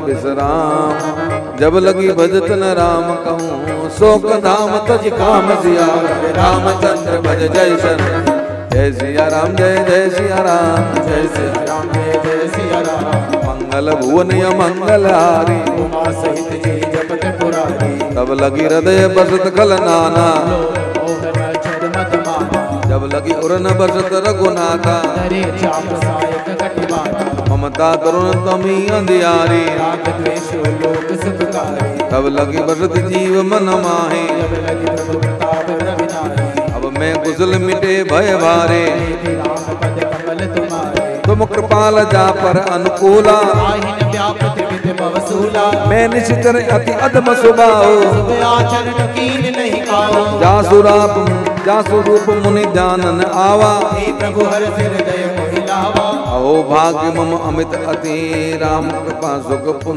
विश्राम जब लगी भजत न राम कहूँ शोक धाम तज काम सियावर रामचंद्र भज जय सन जय सिया राम जय जय सिया राम जय सिया राम जय जय सिया राम मंगल भुवन मंगल हारी उमा सहित जी जपत पुरारी तब लगी हृदय बसत खल नाना मोहन छद मत माना जब लगी उरन बसत रघुनाथा दरे चाप सायक कटिवाना ममता तरुण तमी अंधियारी राग द्वेष लोक सुखकारी तब लगी बसत जीव मन माहे जब लगी प्रभु प्रताप रविनाही अब मैं कुशल मिटे भय भारे देखि राम पद कमल तुम्हारे तुम कृपाल जा पर अनुकूला आहिन व्यापत विधि मवसूला मैं निश्चर अति अधम स्वभाव शुभ आचरण कीन नहीं काओ जासु राप जासु रूप मुनि जानन आवा हे प्रभु हर हृदय मोहिलावा अहो भाग्य मम अमित अति राम कृपा सुख पुन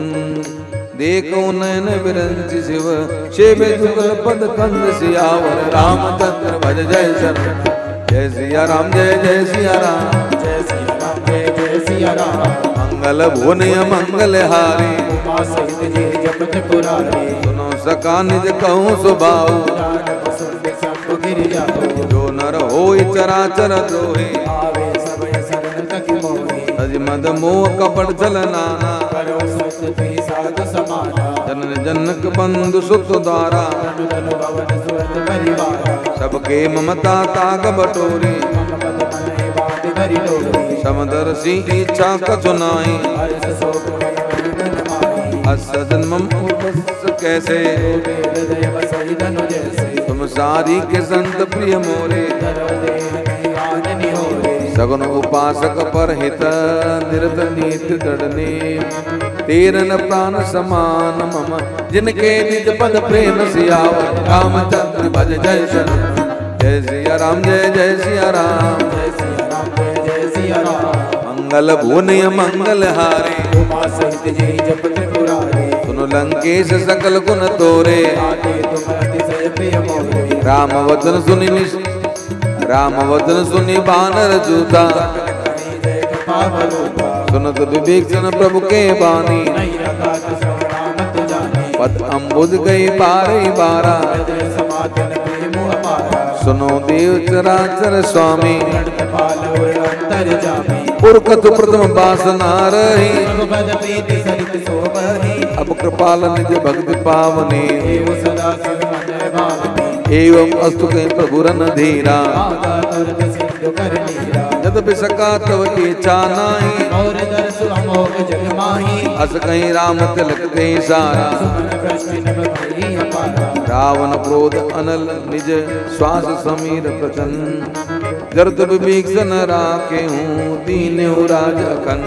देखो नयन विरंचि शिव शेवे जुगल पद कंद सियावर रामचंद्र भज जय सन जय सिया राम जय जय सिया राम जय सिया राम जय जय सिया राम मंगल भुवन मंगल हारी उमा सहित जी जपत पुरारी सुनो सका निज कहूँ सुभाऊ जानक सुन सब गिर जाओ जो नर होई चराचर द्रोही आवे सब शरण तक मोहि अज मद मोह कपट चल नाना करो सत्य साधु समाना जनन जनक बंधु सुत द्वारा धनु धनु भवन सुरत परिवारा सबके ममता ताग बटोरी मम पद मन बात भरी डोरी समदर्शी इच्छा कछु नाई हर्ष शोक भय मन माही अस जन्मम उपस कैसे डोबे हृदय बसई धनु जैसे तुम सारी के संत प्रिय मोरे धरो देह नहीं आननि होरे सगुन उपासक पर हित निरत नीत दृढ़ने तेरन प्राण समान मम जिनके निज पद प्रेम सियावर रामचंद्र भज जय सन जय सिया राम जय जय सिया राम जय सिया राम जय जय सिया राम मंगल भुवन मंगल हारे उमा सहित जी जपत पुरारी सुन लंकेश सकल गुण तोरे आते तुम अतिशय प्रिय मोरे राम वचन सुनि निश राम वचन सुनि बानर जूता कहीं जय कृपा बरूपा सुनत विभीषण प्रभु के बानी नहीं रखात श्रवणामत जाने पद अम्बुज गई बारही बारा हृदय समातन प्रेम अपारा सुनो देव चराचर स्वामी पाल अंतर जामी पुरकत प्रथम बासना रही भगवद प्रीति सरित सोबही अब कृपाल निज भक्ति पावने देव सदा शिव मन भावनी एवं अस्तु के प्रभु रन धीरा आगा तुरत सिंधु कर नीरा जद बिसका तव इच्छा नाही और दर्श अमोघ जग माही अस कहीं राम तिलक के सारा सुमन दृष्टि नभ भई अपारा रावण क्रोध अनल निज श्वास समीर प्रचन जरत विभीषण राखे हूँ दीन राज अखन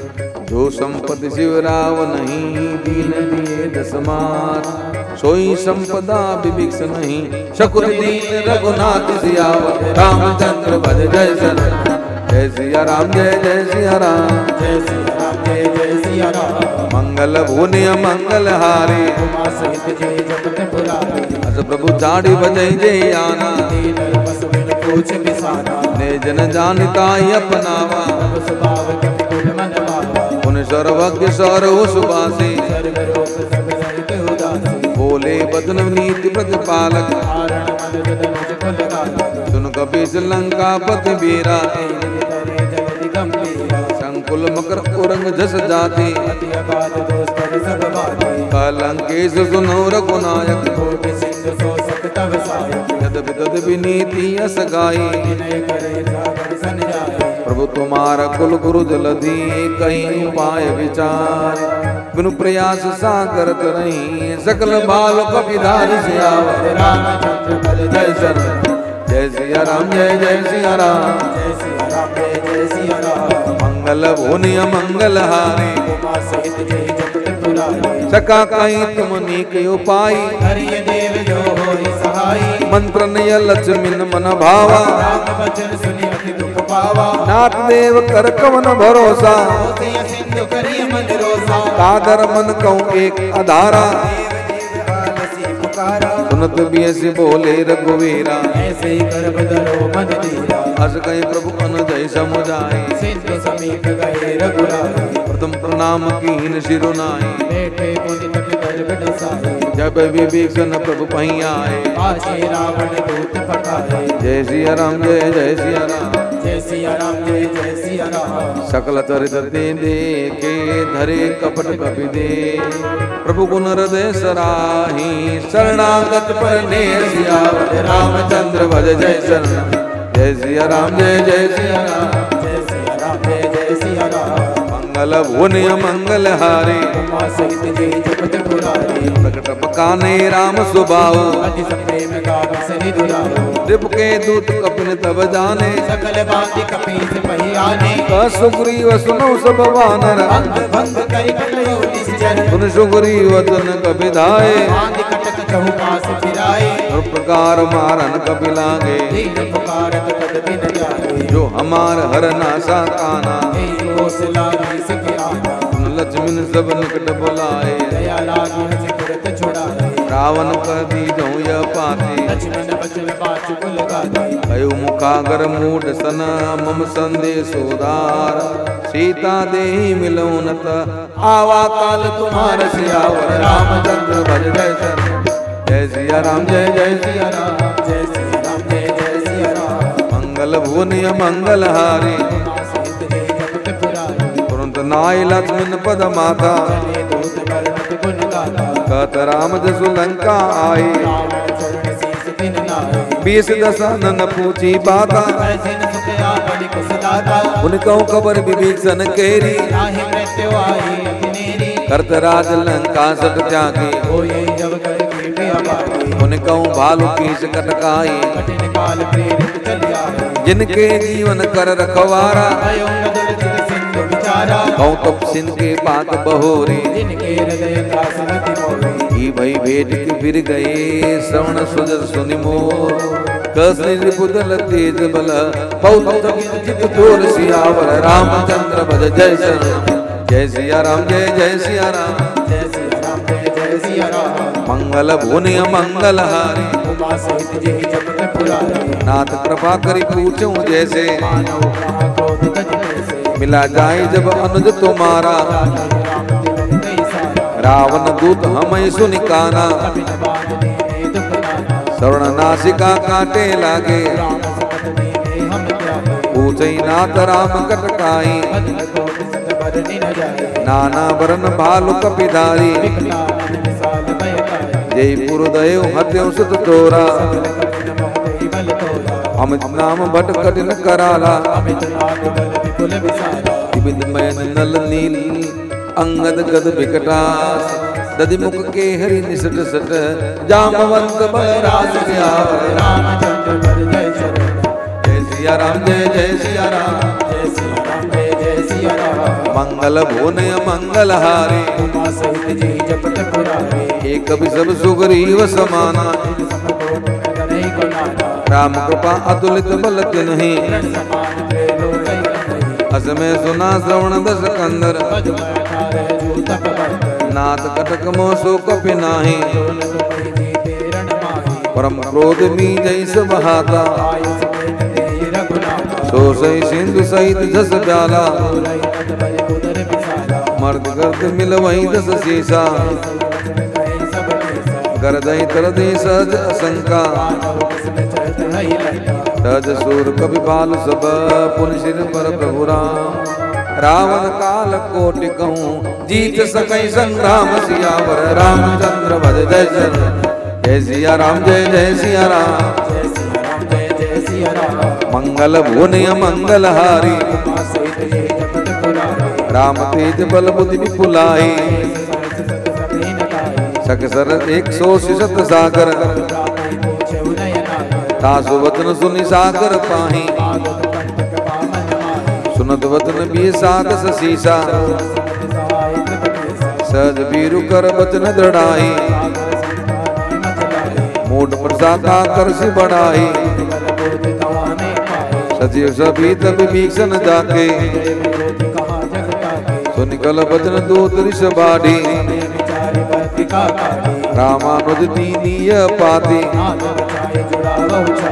जो संपत्ति शिव राव नहीं दीन दिए दसमार सोई संपदा विभीषण नहीं शकुर दीन रघुनाथ सियावर रामचंद्र भज जय सन जय सिया राम जय जय सिया राम जय सिया राम जय जय सिया राम मंगल भुवन मंगल हारी उमा सहित जय जपत पुरारी अस प्रभु चाड़ी बजई जय आना दीन बस बिन पूछ बिसाना ने जन जानता अपनावा तब स्वभाव कपि कुल मन भावा उन सर्वज्ञ सर्व सुबासी सर्व रोग सब सहित उदासी बोले बदन नीति प्रतिपालक आरण मन जद मुझ कुल गालक सुन कपीस लंका पति बीरा तेरे तरे जगति गंभीरा संकुल मकर उरंग जस जाति अति अगाध दोस्तर सब बाती कलंकेश सुनो रघुनायक कोटि सिंधु सो सक तव सायक यद्यपि तद्यपि नीति यस गाई विनय करे सागर सन जाए प्रभु तुम्हारा कुल गुरु जलधि कहीं उपाय विचार बिनु प्रयास सागर नहीं सकल बाल कपिधारी सियावर रामचंद्र बल जय सन जय सिया राम जय जय सिया राम जय सिया राम जय जय सिया राम मंगल भुवन मंगल हारी उमा सहित जय जपत पुरारी सका कहीं तुम नीक उपाय हरिय देव जो होई सहाई मंत्र नय लक्ष्मिन मन भावा राम वचन सुनि अति दुख पावा नाथ देव कर कवन भरोसा होसिय सिंधु करिय मन रोसा कादर मन कहूँ एक अधारा देव देव आलसी पुकारा सुनत भी ऐसे बोले रघुवीरा ऐसे ही कर बदलो मन धीरा अस कहीं प्रभु अनुजय समुदाय सिंधु समीप गए रघुराई प्रथम प्रणाम कीन सिरुनाई बैठे पुनि तट कर बिडसाई जब विभीषण प्रभु पही आए आशे रावण दूत पठाए जय सिया राम जय जय सिया राम जय सिया राम जय जय सिया राम सकल चरित ते देखे धरे कपट कपि दे प्रभु गुण हृदय सराही शरणागत पर ने सियावर रामचंद्र भज जय शरण जय सिया राम जय जय सिया राम जय सिया राम जय जय सिया राम मंगल भुवन मंगल हारे उमा सहित जय जगत पुरारी प्रकट बकाने राम सुबाहु अति प्रेम गाव सनि दुलारो रिप के दूत कपिन तब जाने सकल बाति कपीस पही आने सुग्रीव सुनो सब वानर अंग भंग करि कटयो निस जन सुन सुग्रीव तन कपि धाये आदि कटक चहुपास फिराए और प्रकार मारन कपि लागे दीन पुकारत तद बिन जाए जो हमार हर नासा काना कौशला सिख आना लक्ष्मण सब निकट बुलाए दया लागी हस करत छुड़ाए रावण कर दी जाऊं यह पाते लक्ष्मण बचन बाच कुल गाई भयो मुखागर मूड सन मम संदेश उदार सीता देहि मिलौनत आवा काल तुम्हार सियावर रामचंद्र भज जय शरण जय सिया राम जय जय सिया राम जय सिया राम जय जय सिया राम मंगल भुवन मंगल हारे सहित जय जगत पुरारी तुरंत नाय लक्ष्मण पद माता चले दूत वर्णत गुण गाता कहत राम जसु लंका आए रावण चरण शीस दिन नाए बीस दशानन पूछी बाता ऐसे न सुखया बड़ी कुशलाता उन कहूँ खबर विभीषण केरी नाहि मृत्यु आई अतिनेरी करत राज लंका सट त्यागी होए जब कर के अबारी उन कहूँ भालू कीस कटकाई कठिन काल प्रेरित चल आए जिनके जीवन कर रखवारा भयो न दुर्जन सिंधु विचारा कहूँ तप सिंह के बात बहोरी जिनके हृदय का समति मोरी ही भई भेट के फिर गए श्रवण सुजर सुनि मोर कसनि पुदल तेज बल बहुत चित चोर सियावर रामचंद्र भज जय शरण जय सिया राम जय जय सिया राम जय सिया राम जय जय सिया राम मंगल भुवन मंगल हारी उमा सहित जय जगत पुरारी नाथ कृपा करी पूछूं जैसे मानव कहाँ क्रोध तज कैसे मिला जाए जब अनुज तुम्हारा राम तिलक कई सारा रावण दूत हमें सुनि काना अभिन बाण दीने दुख नाना श्रवण नासिका काटे लागे राम सपत दीने हम त्यागे पूछई नाथ राम कटकाई अदिन कोटि सत बरनि न जाए नाना बरन भालु कपिधारी विकटानन विशाल भयकारी जयपुर दयो हत्यो सुत तोरा सकल कठिन मोहि बल तोरा अमित नाम भट कठिन कराला अमित नाग बल विपुल विशाला विविध मयन नल नील अंगद गद विकटास दधि मुख के हरि निसट सट जामवंत बलराज सियावर रामचंद्र भज जय शरण जय सिया राम जय जय सिया राम जय सिया राम जय जय सिया राम मंगल भुवन मंगल हारे उमा सहित जय जपत पुरारी एक भी सब सुग्रीव समाना समकोट नगरई को नाना राम कृपा अतुलित बल नहीं रण समान प्रेलो कई नहीं असमय सुना श्रवण दस कंदर पद बैठा रह जो तप बंदर नाथ कटक मोसो कपि नाही डोल दुपहि जीते रण माही परम क्रोध मी जैस बहाता आयु समेत देहि रघुनाथा सो सही सिंधु सहित जस प्याला बोलई तत भय उदर विशाला मर्द गर्द मिल वही दस सीसा वचन कहे सब केसा गरदई तरदई सहज असंका मानव किसमें चरत हई लंका सहज सूर कपि बाल सब पुन सिर पर प्रभु राम रावण काल कोटि कहूँ जीत सकई संग्राम सियावर रामचंद्र भज जय शरण जय सिया राम जय जय सिया राम जय सिया राम जय जय सिया राम मंगल भुवन मंगल हारी उमा सहित जय जगत पुरारी राम तेज बल बुद्धि विपुलाई सहस सत सभी न गाई सकसर एक सौ सिसत सागर रामई पोछेउ नयन आगर तासु वचन सुनि सागर पाही आगत कंटक बामन माही सुनत वचन भी सागस सीसा समत सहाय कृत केसा सहज बीरु कर वचन दृढ़ाई सागर संतानी मचलाई मूड प्रसादा कर सि बढ़ाई बल बोध तवाने पाए सचिव सभी तब भीषण जाके देव ज्योति कहाँ जग ताके सुनिकल वचन दूत ऋष बाढ़ी समय विचारि वर्तिका काटी रामानुज दीनीय पाती नाथ बचाए जुड़ावहु छाती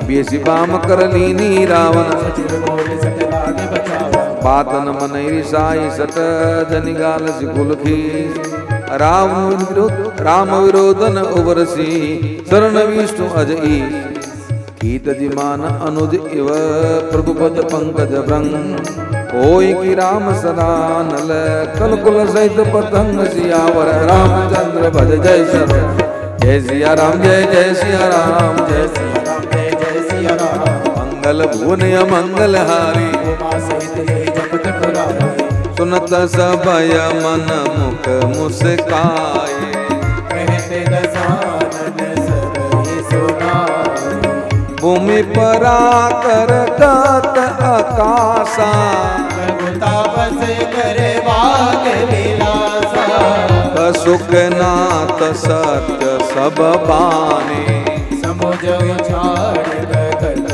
बेसी बाम कर लीनी रावण सचिव बोले सत्यभागे बचावा बात न मन साई सट जनि गाल सिकुलखी राम विरोध राम विरोधन उबरसी शरण विष्णु अजई कीट जिमान अनुज इव प्रभुपद पंकज भ्रंग होई की राम सदा नल कल कुल सहित पतंग सियावर रामचंद्र भज जय श्री जय सिया राम जय जय सिया राम जय सिया राम जय जय सिया राम मंगल भुवन मंगल हारी उमा सहित जय जगत पुरारी सुनत सबय मन मुख मुस्काए कहते दसानन सब ही सुनाए भूमि परा कर गत आकाशा तापस करे बाग विलासा सुख नाथ सत्य सब बाने समुझ उछाड़ गगन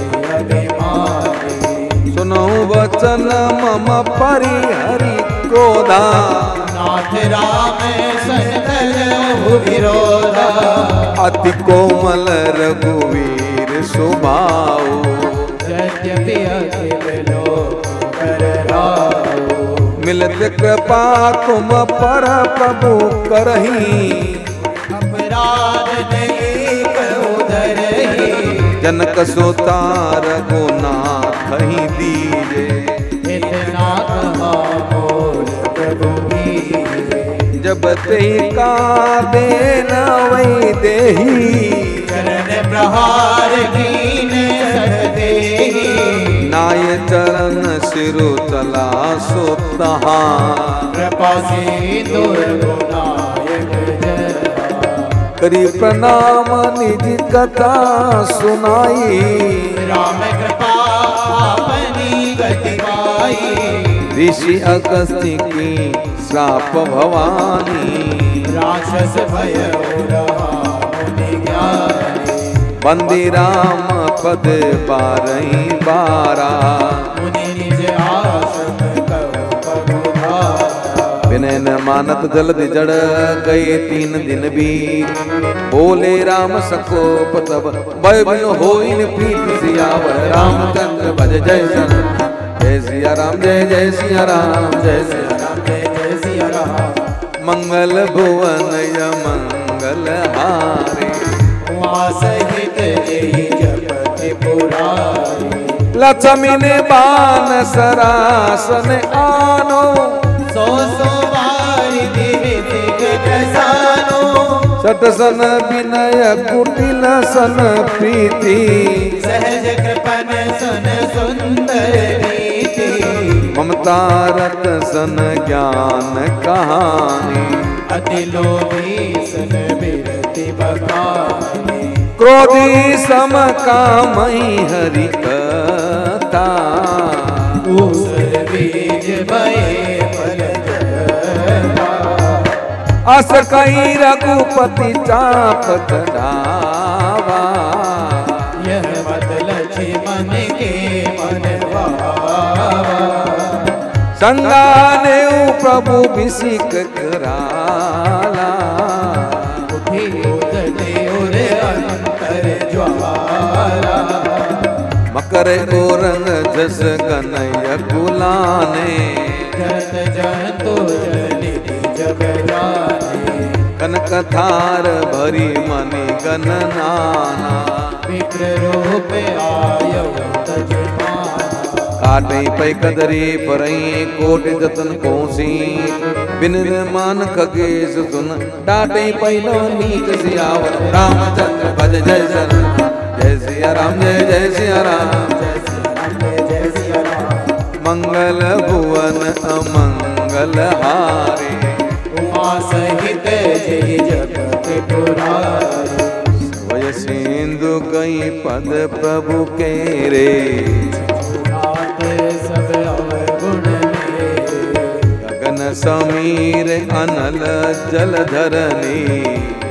अभिमानी सुनो वचन मम परिहरि क्रोधा नाथ राम संतल विरोधा अति कोमल रघुवीर सुभाऊ यद्यपि अखिल लोक कर राऊ मिलत कृपा तुम पर प्रभु करही अपराध नहीं उधरही जनक सोतार गुनाथ ही दीजे इतना कहा बोल प्रभु कीजे जब ते का देन वही देही चरण प्रहार कीने सठ देही नाय चरण सिरु चला सो तहा कृपा सिंधु रघुनायक जय करी प्रणाम निज कथा सुनाई राम कृपा अपनी गति पाई ऋषि अगस्त्य की श्राप भवानी राक्षस भय रहा मुनि ज्ञानी बंदी राम पद बारही बारा मुनि निज आश्रम करो पगुधारा विनय न मानत जल्द जड़ गए तीन दिन बीत बोले राम सको पतब भय बिन होइन प्रीत सियावर रामचंद्र भज जय सन जय सिया राम जय जय सिया राम जय सिया राम जय जय सिया राम मंगल भुवन य मंगल हारे उमा सहित जय जपति पुरारी लक्ष्मी ने बान सरासन आनो सो सो बारी दिवित कसानो सट सन विनय कुटिल सन प्रीति सहज कृपन सुन सुंदर रीति ममता रत सन ज्ञान कहानी अति लोभी सन बिरति बखानी क्रोधी सम कामई हरि कथा ऊसर बीज भये फल जगता अस कई रघुपति चाप चढ़ावा यह मत लक्ष्मण के मन भावा संगाने प्रभु विसिक कराला उठी उदय उर अंतर ज्वाला मकर गोरंग जस कन्हैया कुलाने जत जंतु जनिधि जग जाने कनक थार भरी मणि गण नाना विप्र रूप आयो तजमाना काटे पै कदरी परई कोट जतन कोसी बिन मान खगेश सुन डाटे पै नीक सियावर रामचंद्र भज जय सर जय सिया राम जय जय सिया राम जय सिया राम जय जय सिया राम मंगल भुवन अमंगल हारे उमा सहित जय जगत पुरारी वय सिंधु गई पद प्रभु के रे नाथ सब अवगुण मेरे गगन समीर अनल जल धरनी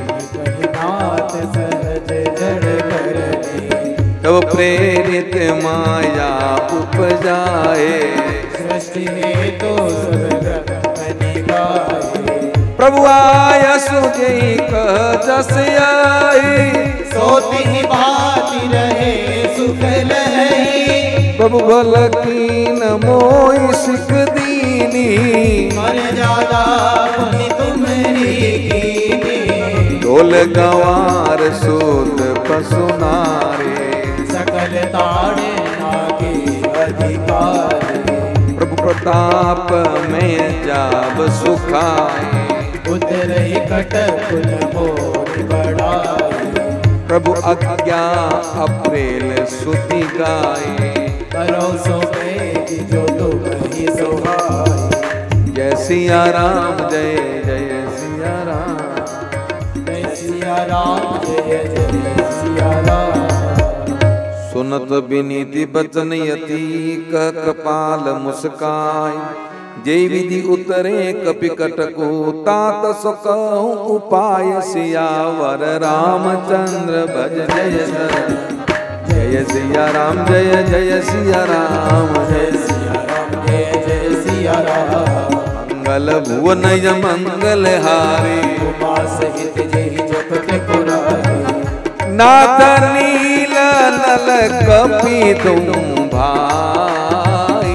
नाथ सहज जड़ करनी तब प्रेरित माया उपजाए सृष्टि में तो सब ग्रहण गाए प्रभु आय सुजई कह जस आई सोती ही बाती रहे सुख लही प्रभु भल कीन मोई सिख दीनी मन ज्यादा पुनि तुम्हारी कीनी ढोल गंवार सूत पशु नारे सकल ताड़े नागे अधिकार प्रभु प्रताप में जाब सुखाए उतरहि कट कुल मोहि बढ़ाई प्रभु अज्ञा अप्रेल सुति गाए करो सो मेघ जो तुम ही सुहाई जय सिया राम जय जय सिया राम जय सिया राम जय जय सिया राम सुनत विनीति बचन यति कह कृपाल मुस्काय जय विधि उतरे कपि कटको तात सकहु उपाय सियावर रामचंद्र भज जय जय सिया राम जय जय सिया राम जय सिया राम जय जय सिया राम मंगल भुवन मंगल हारी उमा सहित जय जपत पुरारी नाथ नील नल कपि तुम भाई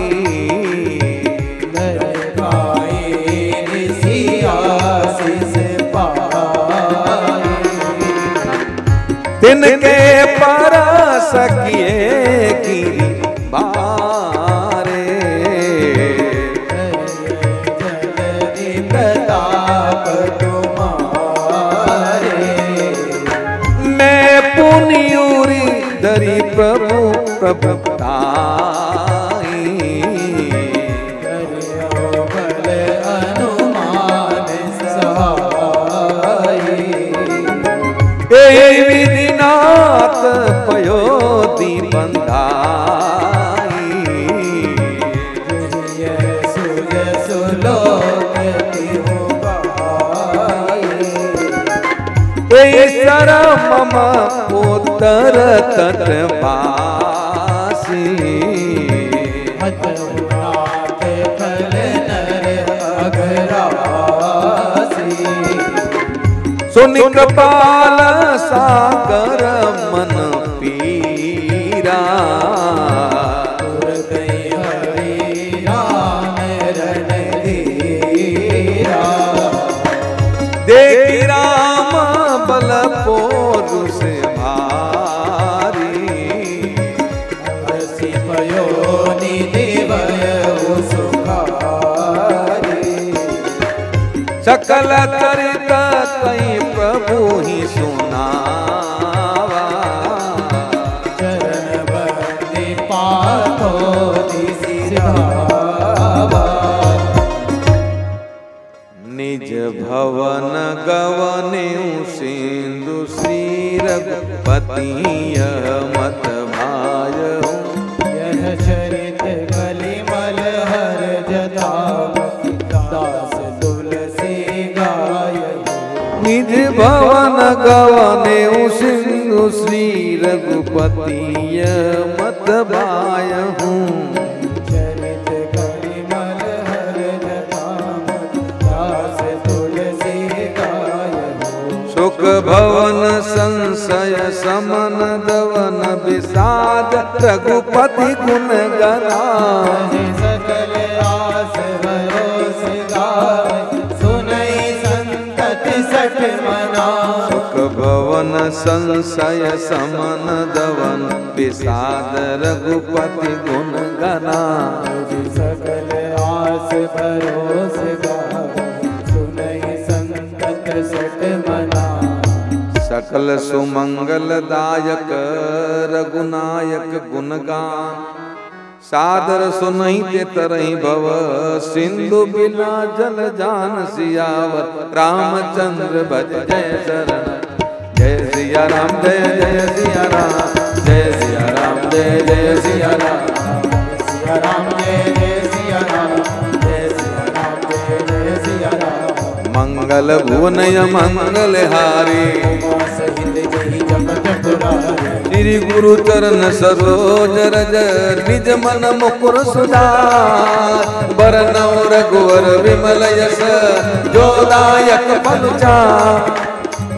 नर गाए सिया शिष पाई तिनके पर सकिए की बारे जगति प्रताप तुम्हारे मैं पुनियूरी धरी प्रभु प्रभु ताई करियो बल अनुमान सहाय ए विधिनाथ पयोधि बंधाई जय सुज सुलोकति होगाई ए सरम उत्तर तट पासी नाथ फल नर अघरासी सुनि कृपाल सागर मन पीरा तुरत हरि राम रणधीरा देखि राम बल पौरुष भारी हसी भयो निधिवय सुखारी सकल चरित कई प्रभु ही सुनावा चरण बंदी पातो दिसिरावा निज भवन गवने सिंधु श्री रघुपति मत भाय यह चरित कलिमल हर जताव दास तुलसी गाय निज भवन गवने सिंधु श्री रघुपति मत भाय चरित कलिमल हर जताव दास तुलसी गाय सुख भवन संशय समन दवन विषाद रघुपति गुण गना सकल आस भरोस गाय सुनई संतति सठ मना सुख भवन संशय समन दवन विषाद रघुपति गुण गना सकल आस भरोस गाय सुनई संतत सठ मना सकल सुमंगल दायक रघुनायक गुणगान सादर सुनहि ते तरहि भव सिंधु बिना जल जान सियावर रामचंद्र भज जय शरण जय सिया राम जय जय सिया राम जय सिया राम जय जय सिया राम सिया राम जय जय सिया राम जय सिया राम जय जय सिया राम मंगल भुवन मंगल हारी सहित जहि जपत पुरारी श्री गुरु चरण सरोज रज निज मन मुकुर सुधार बरनौ रघुवर विमल यस जोदायक फल चार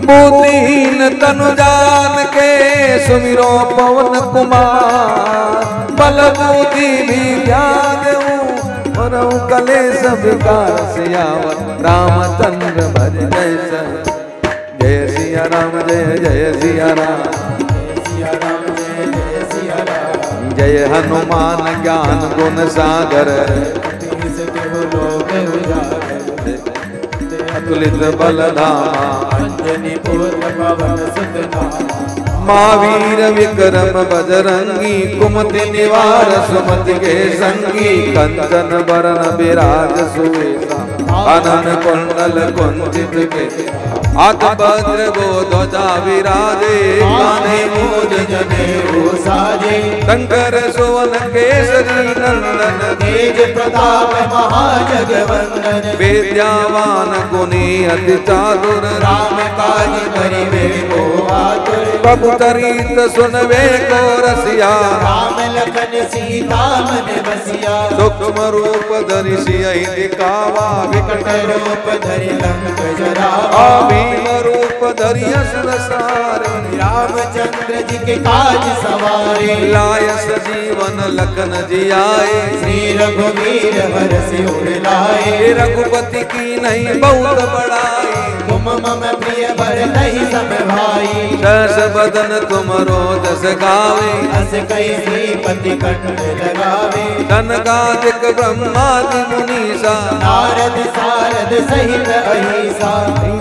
बुद्धिहीन तनु जान के सुमिरो पवन कुमार बल बुद्धि भी ध्यान और कलेश विकार सियावर रामचंद्र भज जय जय सिया राम जय जय सिया राम जय हनुमान ज्ञान गुण सागर अतुलित बलधामा अंजनी पुत्र पवन सुत महावीर विक्रम बजरंगी कुमति निवार सुमति के संगी कंचन बरन विराज सुवेशा आनन कुंडल कुंचित के हाथ भद्र गो ध्वजा विराजे कान्हे मूज जनेऊ साजे शंकर सुवन केसरी नंदन तेज प्रताप महाजगवंदन विद्यावान गुणी अति चातुर राम काज करिबे को आतुर प्रभु चरित सुनवे को रसिया राम लखन सीता मन बसिया सूक्ष्म रूप धरि सियहि दिखावा विकट रूप धरि लंक जरावा भीम रूप धरि असुर सारे रामचंद्र जी के काज सवारे लाय सजीवन लखन जियाए श्री रघुवीर हरषि उर लाए रघुपति की नहीं बहुत बड़ाई तुम मम प्रिय भरतहि सम भाई दस बदन तुमरो जस गावे अस कई श्रीपति कंठ लगावे सनकादिक ब्रह्मादि मुनीसा नारद सारद सहित अहिसा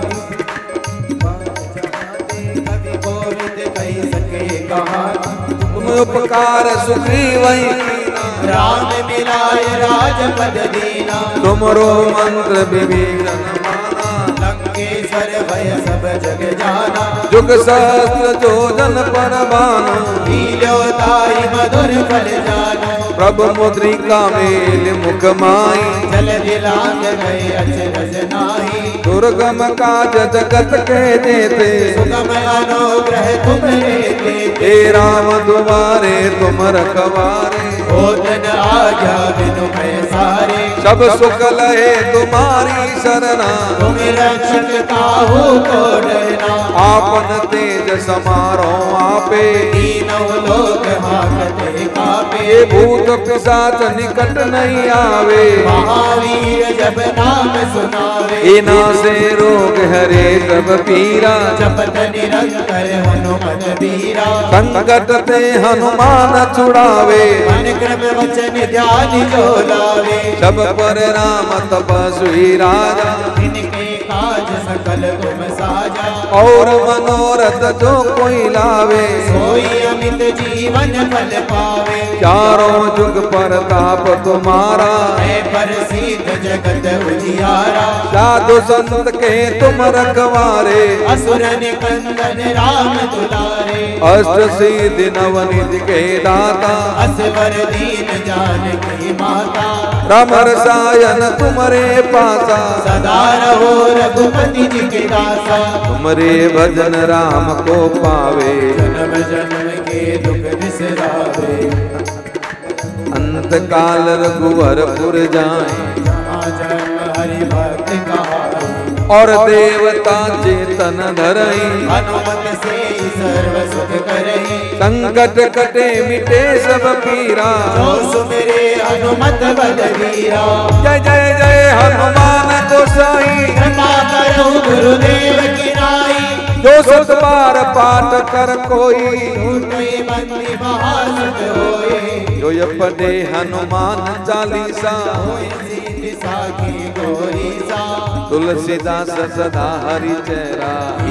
कवि कोविद कहि सके कहा तुम उपकार सुग्रीवहि राम मिलाय राजपद दीना तुमरो मंत्र विभीषण लंकेश्वर भय सब जग जाना जुग सहस्त्र जोजन पर बानो लील्योताहि मधुर फल जानो प्रभु मुद्रिका मेल मुख माई जल दिलांग गए अचरज नाही दुर्गम काज जगत के देते सुगम अनुग्रह तुम्हारे देते राम दुआरे तुम रखवारे ओतन आज्ञा बिनु पैसारे सब सुख लहे तुम्हारी शरणा तुम रक्षक काहू को डरना आपन तेज समारो आपे तीनों लोक हाकते कापे भूत पिशाच निकट नहीं आवे महावीर जब नाम सुनावे इना से रोग हरे सब पीरा जपत निरंतर हनुमत बीरा संकट ते हनुमान छुड़ावे मन क्रम वचन ध्यान जो लावे सब पर राम तपस्वी राजा इनके काज सकल तुम साजा और मनोरथ जो कोई लावे सोई अमित जीवन फल पावे चारों जुग प्रताप तुम्हारा है प्रसिद्ध जगत उजियारा साधु संत के तुम रखवारे असुर निकंदन राम दुलारे अष्ट सिद्धि नवनिधि के दाता असवर दीन जानकी माता राम रसायन तुम्हारे पासा सदा रहो रघुपति जी के दासा तुम्हारे भजन राम को पावे जन्म जन्म के दुख बिसरावे अंत काल रघुवरपुर जाए जन्म हरि भक्त कहाई और देवता चेतन धरई हनुमत से सर्व सुख करई संकट कटे मिटे सब पीरा जो सुमिरे हनुमत बलवीरा जय जय जय हनुमान गोसाई कृपा करो गुरुदेव की नाई जो सत बार पाठ कर कोई बंदी महासुत होए जो ये पढ़े हनुमान चालीसा की गोरीसा तुलसीदास सदा हरि चेरा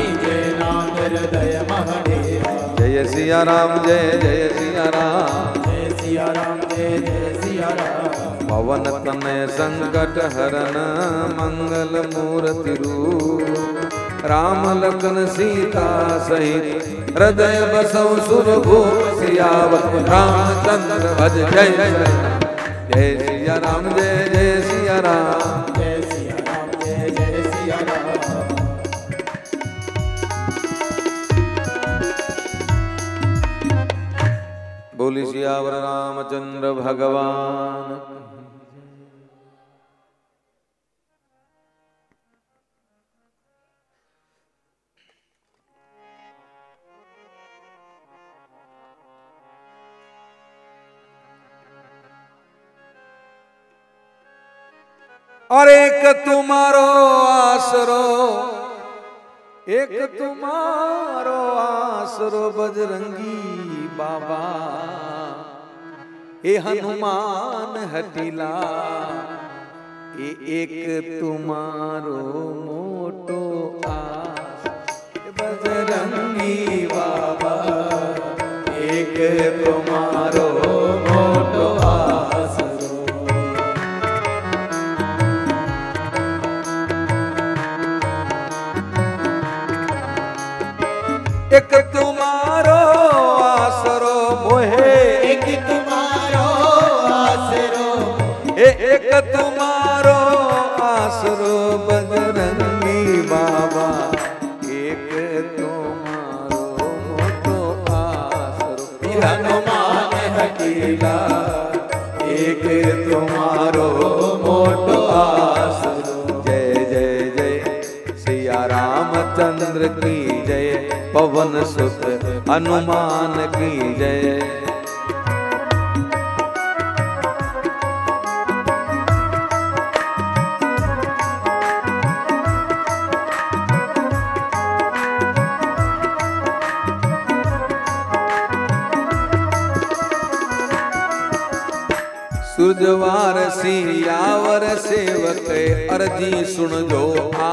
जय सिया राम जय जय सिया राम जय सिया राम जय जय सिया राम पवन तनय संकट हरन मंगल मूर्ति रूप राम लखन सीता सहित हृदय बसौ सुरभूप सियावत रामचंद्र भज जय जय जय सिया राम जय जय सिया राम जय सिया राम जय जय सिया राम बोली सियावर रामचंद्र भगवान। और एक तुम्हारो आसरो, एक तुम्हारो आसरो बजरंगी बाबा, ए हनुमान हटीला, ए एक तुम्हारो मोटो आस बजरंगी बाबा, एक तुम्हारो मोटो आसरो। एक तुम्हारो आसरो मोहे, एक तुम्हारो आसरो, ए एक तुम्हारो आसरो बजरंगी बाबा, एक तुम्हारो मोटो आसरो हनुमान हटीला, एक तुम्हारो मोटो आसरो। जय जय जय सिया रामचंद्र की जय, पवन सुत हनुमान की जय। सुरजवार सियावर सेवक अर्जी सुन जो आ,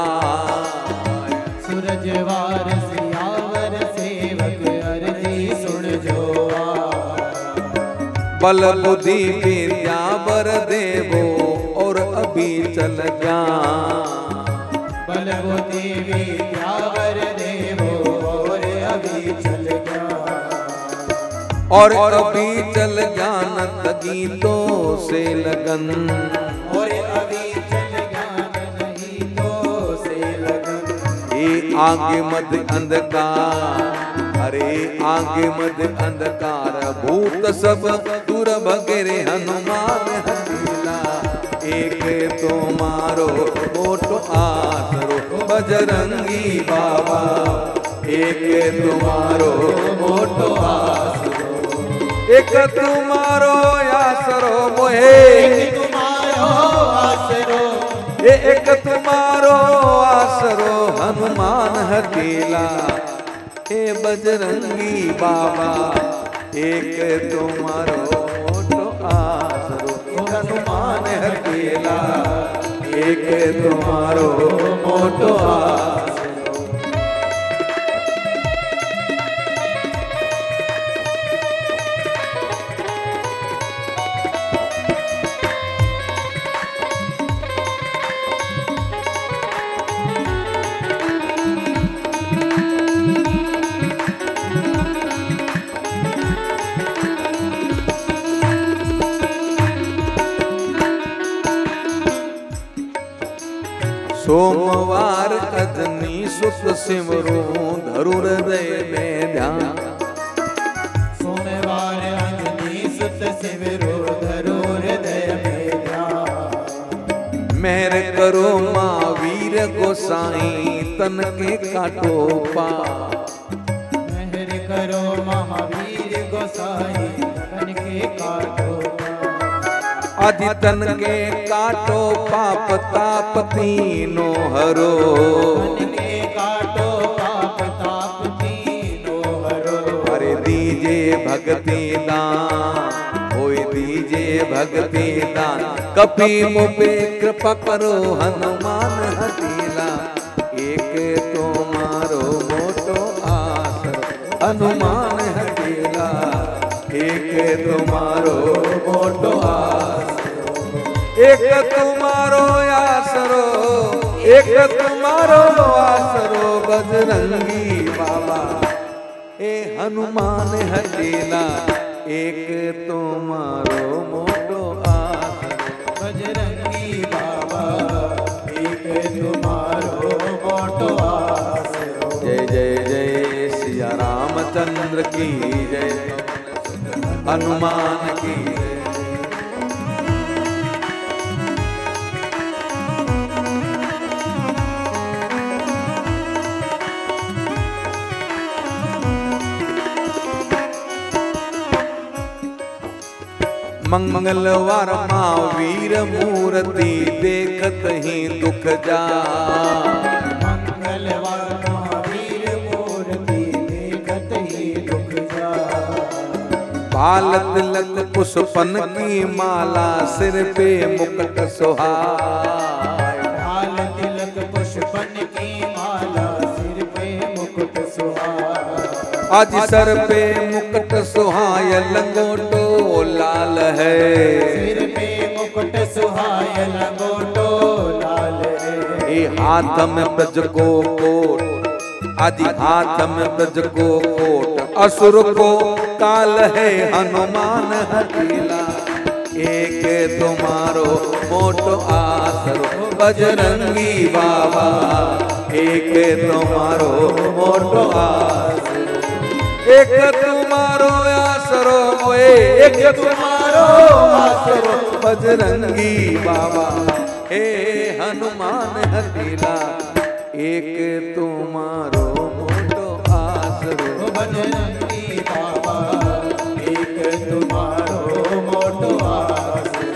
सूरजवार सियावर सेवक अर्जी सुन जो आ। बल बुद्धि विद्या बर देवो और अभी चल जा, बल बुद्धि विद्या बर देवो और अभी चल जा, और अभी चल जान गीतों से लगन, और अभी चल जान गीतों से लगन। ये आगे मध अंधकार, अरे आगे मध अंधकार भूत सब दूर भगेरे हनुमान हटीला, एक तुम्हारो मोटो आसरो बजरंगी बाबा, एक तुम्हारो मोटो आसरो, एक तुम्हारो आसरो मोहे, एक तुम्हारो आसरो, ए एक तुम्हारो आसरो हनुमान हटीला, हे बजरंगी बाबा, एक तुम्हारो मोटो आसरो हनुमान हटीला, एक तुम्हारो मोटो आसरो। सोमवार अजनी सुत सिमरो धरु हृदय में ध्यान, सोमवार अजनी सुत सिमरो धरु हृदय में ध्यान। मेहर करो महावीर गोसाई तन के काटो पा, मेहर करो महावीर गोसाई तन के काटो पा, आदि तन के काटो पाप ताप तीनो हरो, तन के काटो पाप ताप तीनो हरो। अरे दीजे भक्ति दान, होए दीजे भक्ति दान, कपि मुपे कृपा करो हनुमान हटीला, एक तुम्हारो मोटो आसरो हनुमान हटीला, एक तुम्हारो मोटो आसरो, एक तुम्हारो आसरो, एक तुम्हारो आसरो बजरंगी बाबा, ए हनुमान हटीला, एक तुम्हारो मोटो आसरो बजरंगी बाबा, एक तुम्हारो मोटो आसरो। जय जय जय सिया रामचंद्र की जय, हनुमान की जय। मंगलवार माँ वीर मूर्ति देखत ही दुख जा। मंगलवार महावीर मूर्ति देखत ही दुख जा। बाल तिलक पुष्पन की माला सिर पे मुकुट सुहाय। बाल तिलक पुष्पन की माला सिर पे मुकुट सुहाय। आज सर पे मुकुट सुहाय लंगोटो लाल है। सिर पे मुकुट सुहाय लंगोटो लाल है। ये हाथ में ब्रज को कोट, आदि हाथ में ब्रज को कोट, असुर को काल है हनुमान हठीला। एक तुम्हारो मोटो आसरो बजरंगी बाबा। एक तुम्हारो मोटो आसरो, एक तुम्हारो आसरो मोए, एक तुम्हारो आसरो बजरंगी बाबा। हे हनुमान हठीला, एक तुम्हारो मोटो आसरो बजरंगी बाबा। एक तुम्हारो मोटो आसरो।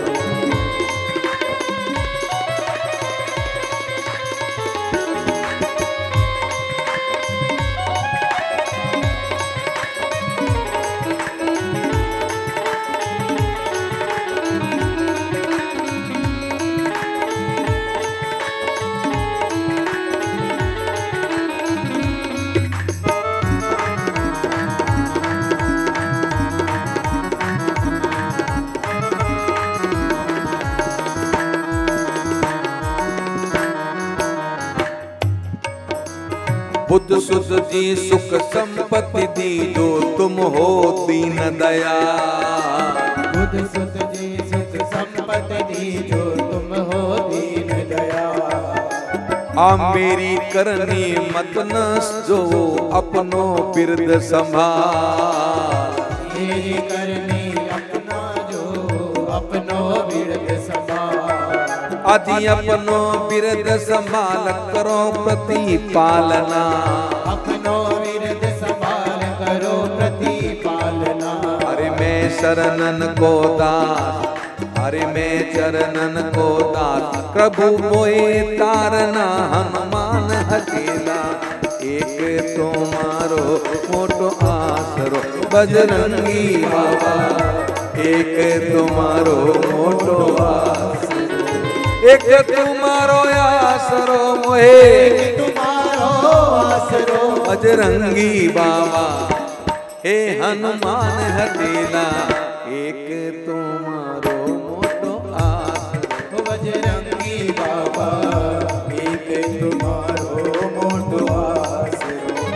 बुद्ध सुध जी सुख संपत्ति दी जो तुम हो दीन दया। बुद्ध सुत जी सुख संपत्ति दी जो तुम हो दीन दया। आ मेरी करनी मत न जो अपनो बिरद संभाल। मेरी करनी अपना जो अपनो बिरद संभाल। आदि अपनो बिरद संभाल करो प्रतिपालना। अपनो बिरद संभाल करो प्रतिपालना। अरे मैं शरणन को दास, अरे मैं चरणन को दास, प्रभु मोए तारना हनुमान हठीला। एक तुम्हारो मोटो आसरो बजरंगी बाबा। एक तुम्हारो मोटो आसरो, एक तुम्हारो आसरो मोहे, एक तुम्हारो आसरो बजरंगी बाबा। हे हनुमान हठीला, एक तुम्हारो मोटो आसरो बजरंगी बाबा। एक तुम्हारो मोटो आसरो।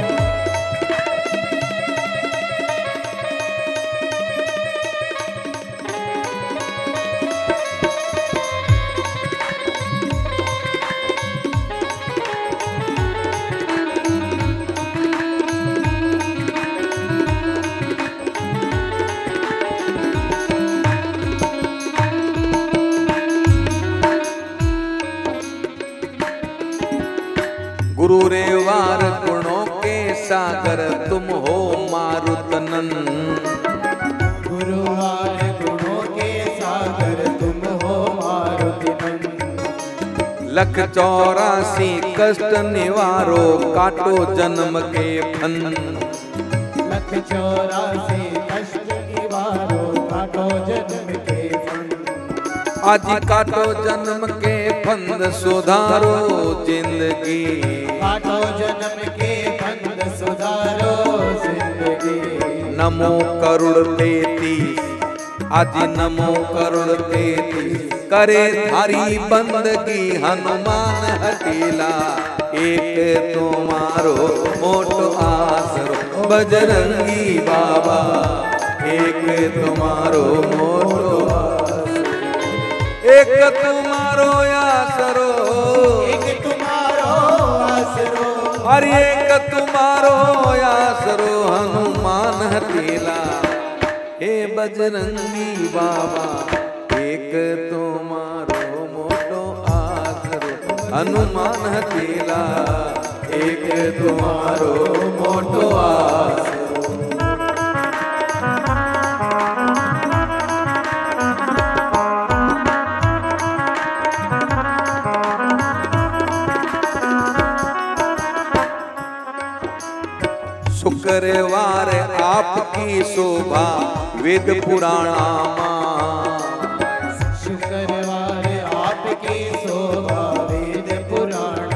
गुरु रेवार गुणों के सागर तुम हो मारुतनन। गुरुवार गुणों के सागर तुम हो मारुतिनन। लख चौरासी कष्ट निवारो काटो जन्म के फन। लख चौरासी कष्ट निवारो काटो जन्म के फन। आज काटो जन्म के फंद सुधारो जिंदगी। काटो जन्म के फंद सुधारो जिंदगी। नमो करुण तेतीस, आज नमो करुण तेतीस, करे थारी बंदगी हनुमान हठीला। एक तुम्हारो मोटो आसरो बजरंगी बाबा। एक तुम्हारो मोटो आसरो, एक तुम्हारो आसरो, एक तुम्हारो आसरो। अरे एक तुम्हारो आसरो हनुमान हठीला। हे बजरंगी बाबा, एक तुम्हारो मोटो आसरो हनुमान हठीला। एक तुम्हारो मोटो आसरो। शुक्रवार आपकी शोभा वेद पुराणा शुक्रवार आपकी शोभा वेद पुराणा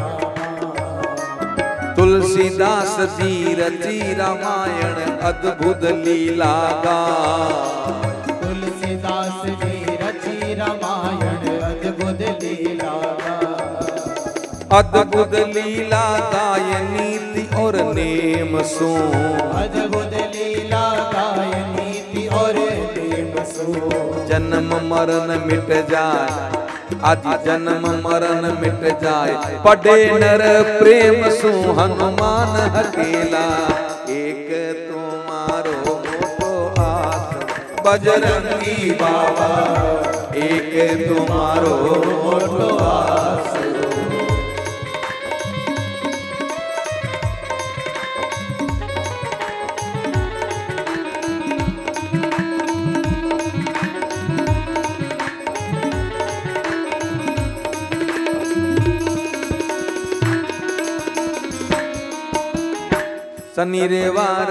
तुलसीदास जी रची रामायण अद्भुत लीला गा तुलसीदास जी रची रामायण अद्भुत लीला अद्भुत लीला गाय नीति और नेम सो अद्भुत लीला गाय नीति और नेम सो जन्म मरण मिट जाए आदि जन्म मरण मिट जाए पढ़े नर प्रेम सु हनुमान हकेला एक तुम्हारो मोटो आस बजरंगी बाबा एक तुम्हारो मोटो आस शनिवार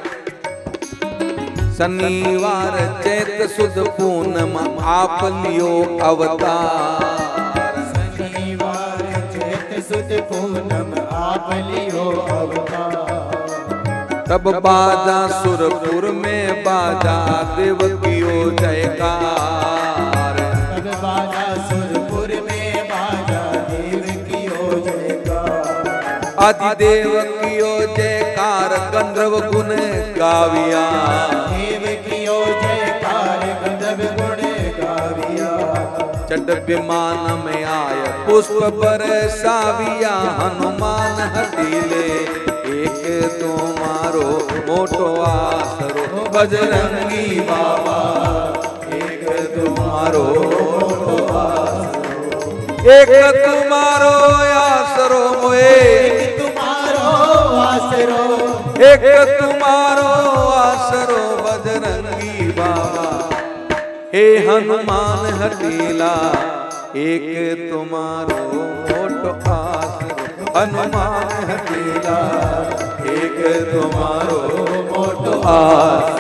शनिवार चैत सुद पूनम आप लियो अवतार शनिवार चैत सुद पूनम आप लियो अवतार तब बाजा सुरपुर में बाजा देव कियो जयकार तब बाजा सुरपुर में बाजा देव कियो जयकार आदि देव कियो जयकार गंधर्व गुण गाविया देव कियो जयकार गंधर्व गुण गाविया चढ़ विमान में आय पुष्प बरसाविया हनुमान हटीले एक तुम्हारो मोटो आसरो बजरंगी बाबा एक तुम्हारो मोटो आसरो एक तुम्हारो आसरो मोए तुम्हारो आसरो एक तुम्हारो आसरो बजरंगी बाबा हे हनुमान हटीला एक तुम्हारो मोटो आसरो हनुमान हटीला एक तुम्हारो मोटो आसरो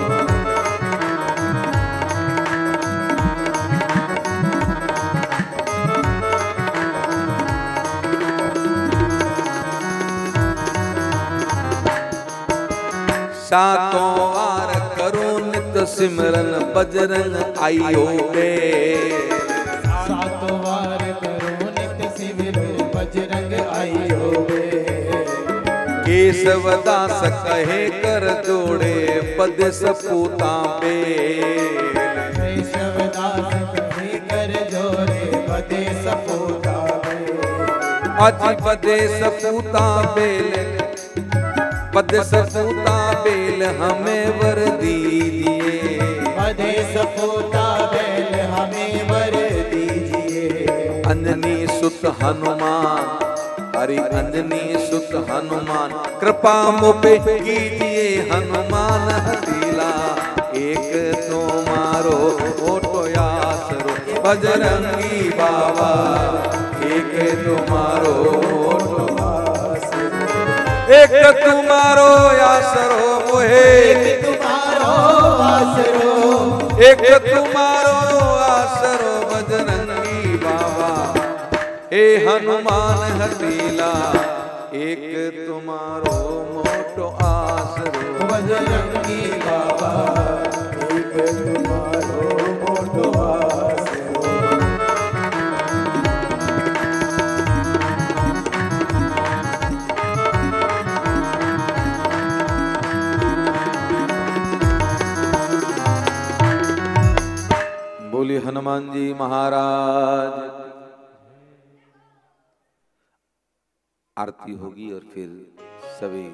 सातों वार करो नित सिमरन बजरंग आइयो बे सातों वार करो नित सिमरन बजरंग आइयो बे केशवदास कहे कर जोड़े पद सपूता बे केशवदास कहे कर जोड़े पद सपूता बे अति पदे सपूता बेल पद सपूता बेल हमें वर दीजिए पदे सपूता बेल हमें वर दीजिए अंजनी सुत हनुमान हरि अंजनी सुत हनुमान कृपा मोपे कीजिए हनुमान हटीला एक तुम्हारो ओटो आसरो बजरंगी बाबा एक तुम्हारो ओटो एक तुम्हारो आसरो मोहे एक तुम्हारो आसरो एक तुम्हारो आसरो बजरंगी बाबा हे हनुमान हटीला एक तुम्हारो मोटो आसरो बजरंगी बाबा एक तुम्हारो मोटो आसरो बोलिए हनुमान जी महाराज। आरती होगी और फिर सभी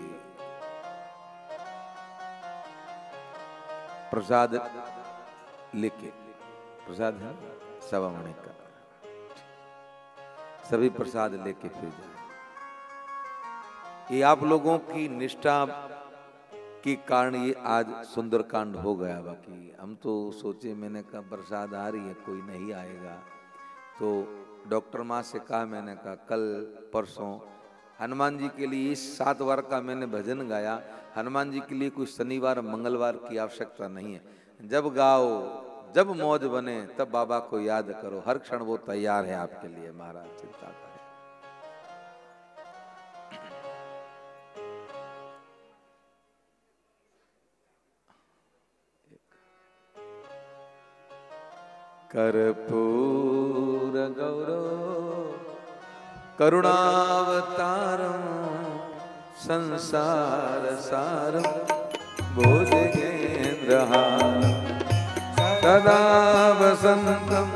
प्रसाद लेके, प्रसाद है सवा मणि का, सभी प्रसाद लेके फिर जाए। ये आप लोगों की निष्ठा के कारण ये आज सुंदरकांड हो गया। बाकी हम तो सोचे, मैंने कहा प्रसाद आ रही है कोई नहीं आएगा, तो डॉक्टर माँ से कहा, मैंने कहा कल परसों हनुमान जी के लिए इस सात बार का मैंने भजन गाया। हनुमान जी के लिए कोई शनिवार मंगलवार की आवश्यकता नहीं है। जब गाओ, जब मौज बने, तब बाबा को याद करो। हर क्षण वो तैयार है आपके लिए। महाराज चिंता करें। कर्पूर गौरव करुणावतारम संसार सारम भुजगेन्द्रहारम सदा वसंतम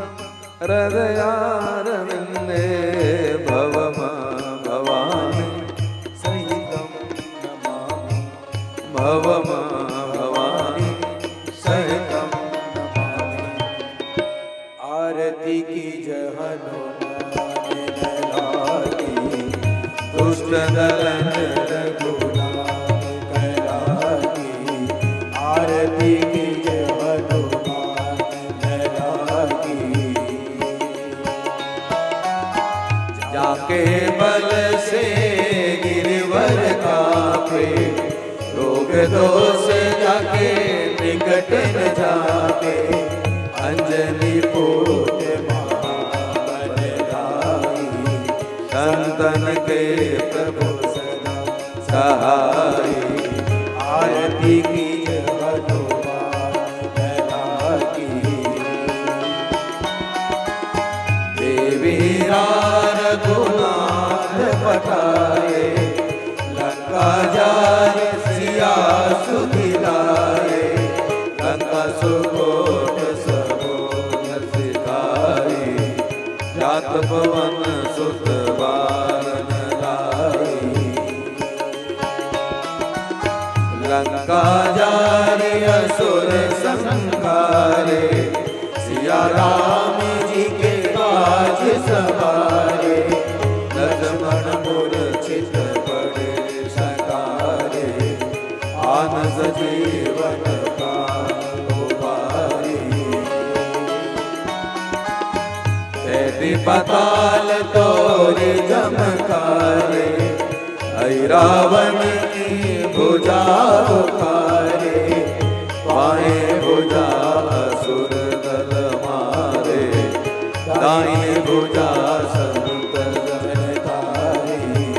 हृदयारविंदे भवम भवानी सहितं नमामि भवम भवानी सहितं नमामि। आरती की जय हनुमान लागी, दुष्ट दलन रघुनाथ कलागी। आरती की जय हनुमान लागी, जाके बल से गिरवर कापे, रोग दोष जाके निकट न जाके, अंजनी पूत महाबलदाई, संतन के प्रभु सदा सहाय। आरती की जय हनुमान लागी। देवी रघुनाथ पठाए, लंका जाए सिया सुधिलाए, लंका सुकोट सबोन सिधाए, जात पवन सुत बारन लाए। लंका जाए असुर संहारे, सिया राम जी के काज सवारे, लक्ष्मण मूर्छित पड़े सकारे, आन सजीवन प्राण उबारे। तेरी पताल तोरे जमकारे, ऐरावण की भुजा उखारे, पाए भुजा असुर दल मारे, दाएं भुजा संत जन तारे।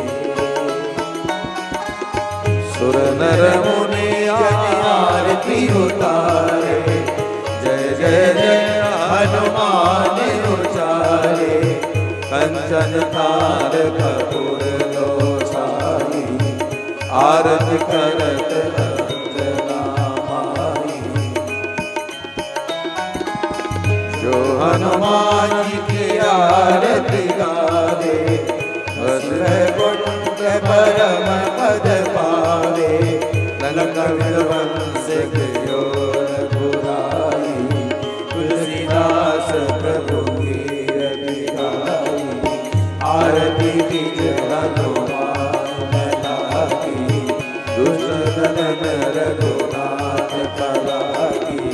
सुर नर मुनि आरती उतारे, जय जय जय हनुमान उचारे, कंचन थार कपूर लो छाई, आरती करत अंजना माई। जो हनुमान जी की आरती गावे, बस कुंठ परम पद पावे, लंका विध्वंस गयो रघुराई, तुलसीदास प्रभु की रति गाई। आरती की जय हनुमान लागी, दुष्ट दलन रघुनाथ कलागी।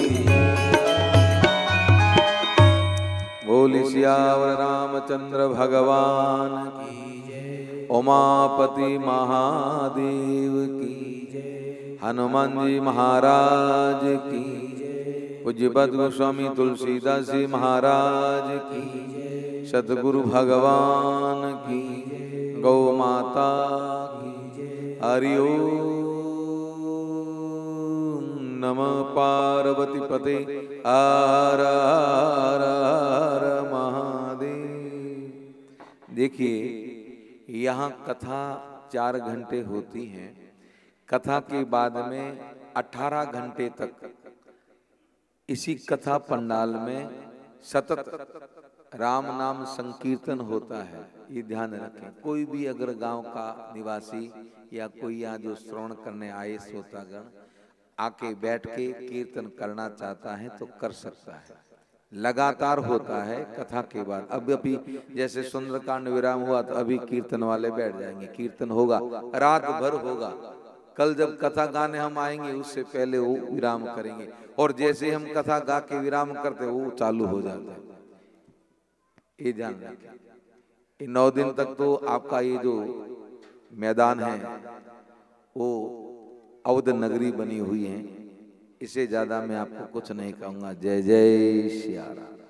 बोली सियावर रामचंद्र भगवान की जय, उमापति महादेव की जय, हनुमान जी महाराज की जय, पूज्य पद गोस्वामी तुलसीदास जी महाराज की जय, सतगुरु भगवान की जय, गौ माता की जय। हरि ओम नमः पार्वती पते हर हर हर महादेव। देखिए, यहाँ कथा चार घंटे होती है। कथा के बाद में अठारह घंटे तक इसी कथा पंडाल में सतत राम नाम संकीर्तन होता है। ये ध्यान रखें। कोई भी अगर गांव का निवासी या कोई यहाँ जो श्रवण करने आए श्रोतागण आके बैठ के कीर्तन करना चाहता है तो कर सकता है। लगातार होता है कथा के बाद। अब अभी जैसे सुंदरकांड विराम हुआ तो अभी कीर्तन वाले बैठ जाएंगे। कीर्तन होगा, रात भर होगा। कल जब कथा गाने हम आएंगे उससे पहले वो विराम करेंगे, और जैसे हम कथा गा के विराम करते वो चालू हो जाता है। ये ध्यान रखें। ये नौ दिन तक तो आपका ये जो मैदान है वो अवध नगरी बनी हुई है। इससे ज्यादा मैं आपको कुछ नहीं कहूंगा। जय जय सिया राम।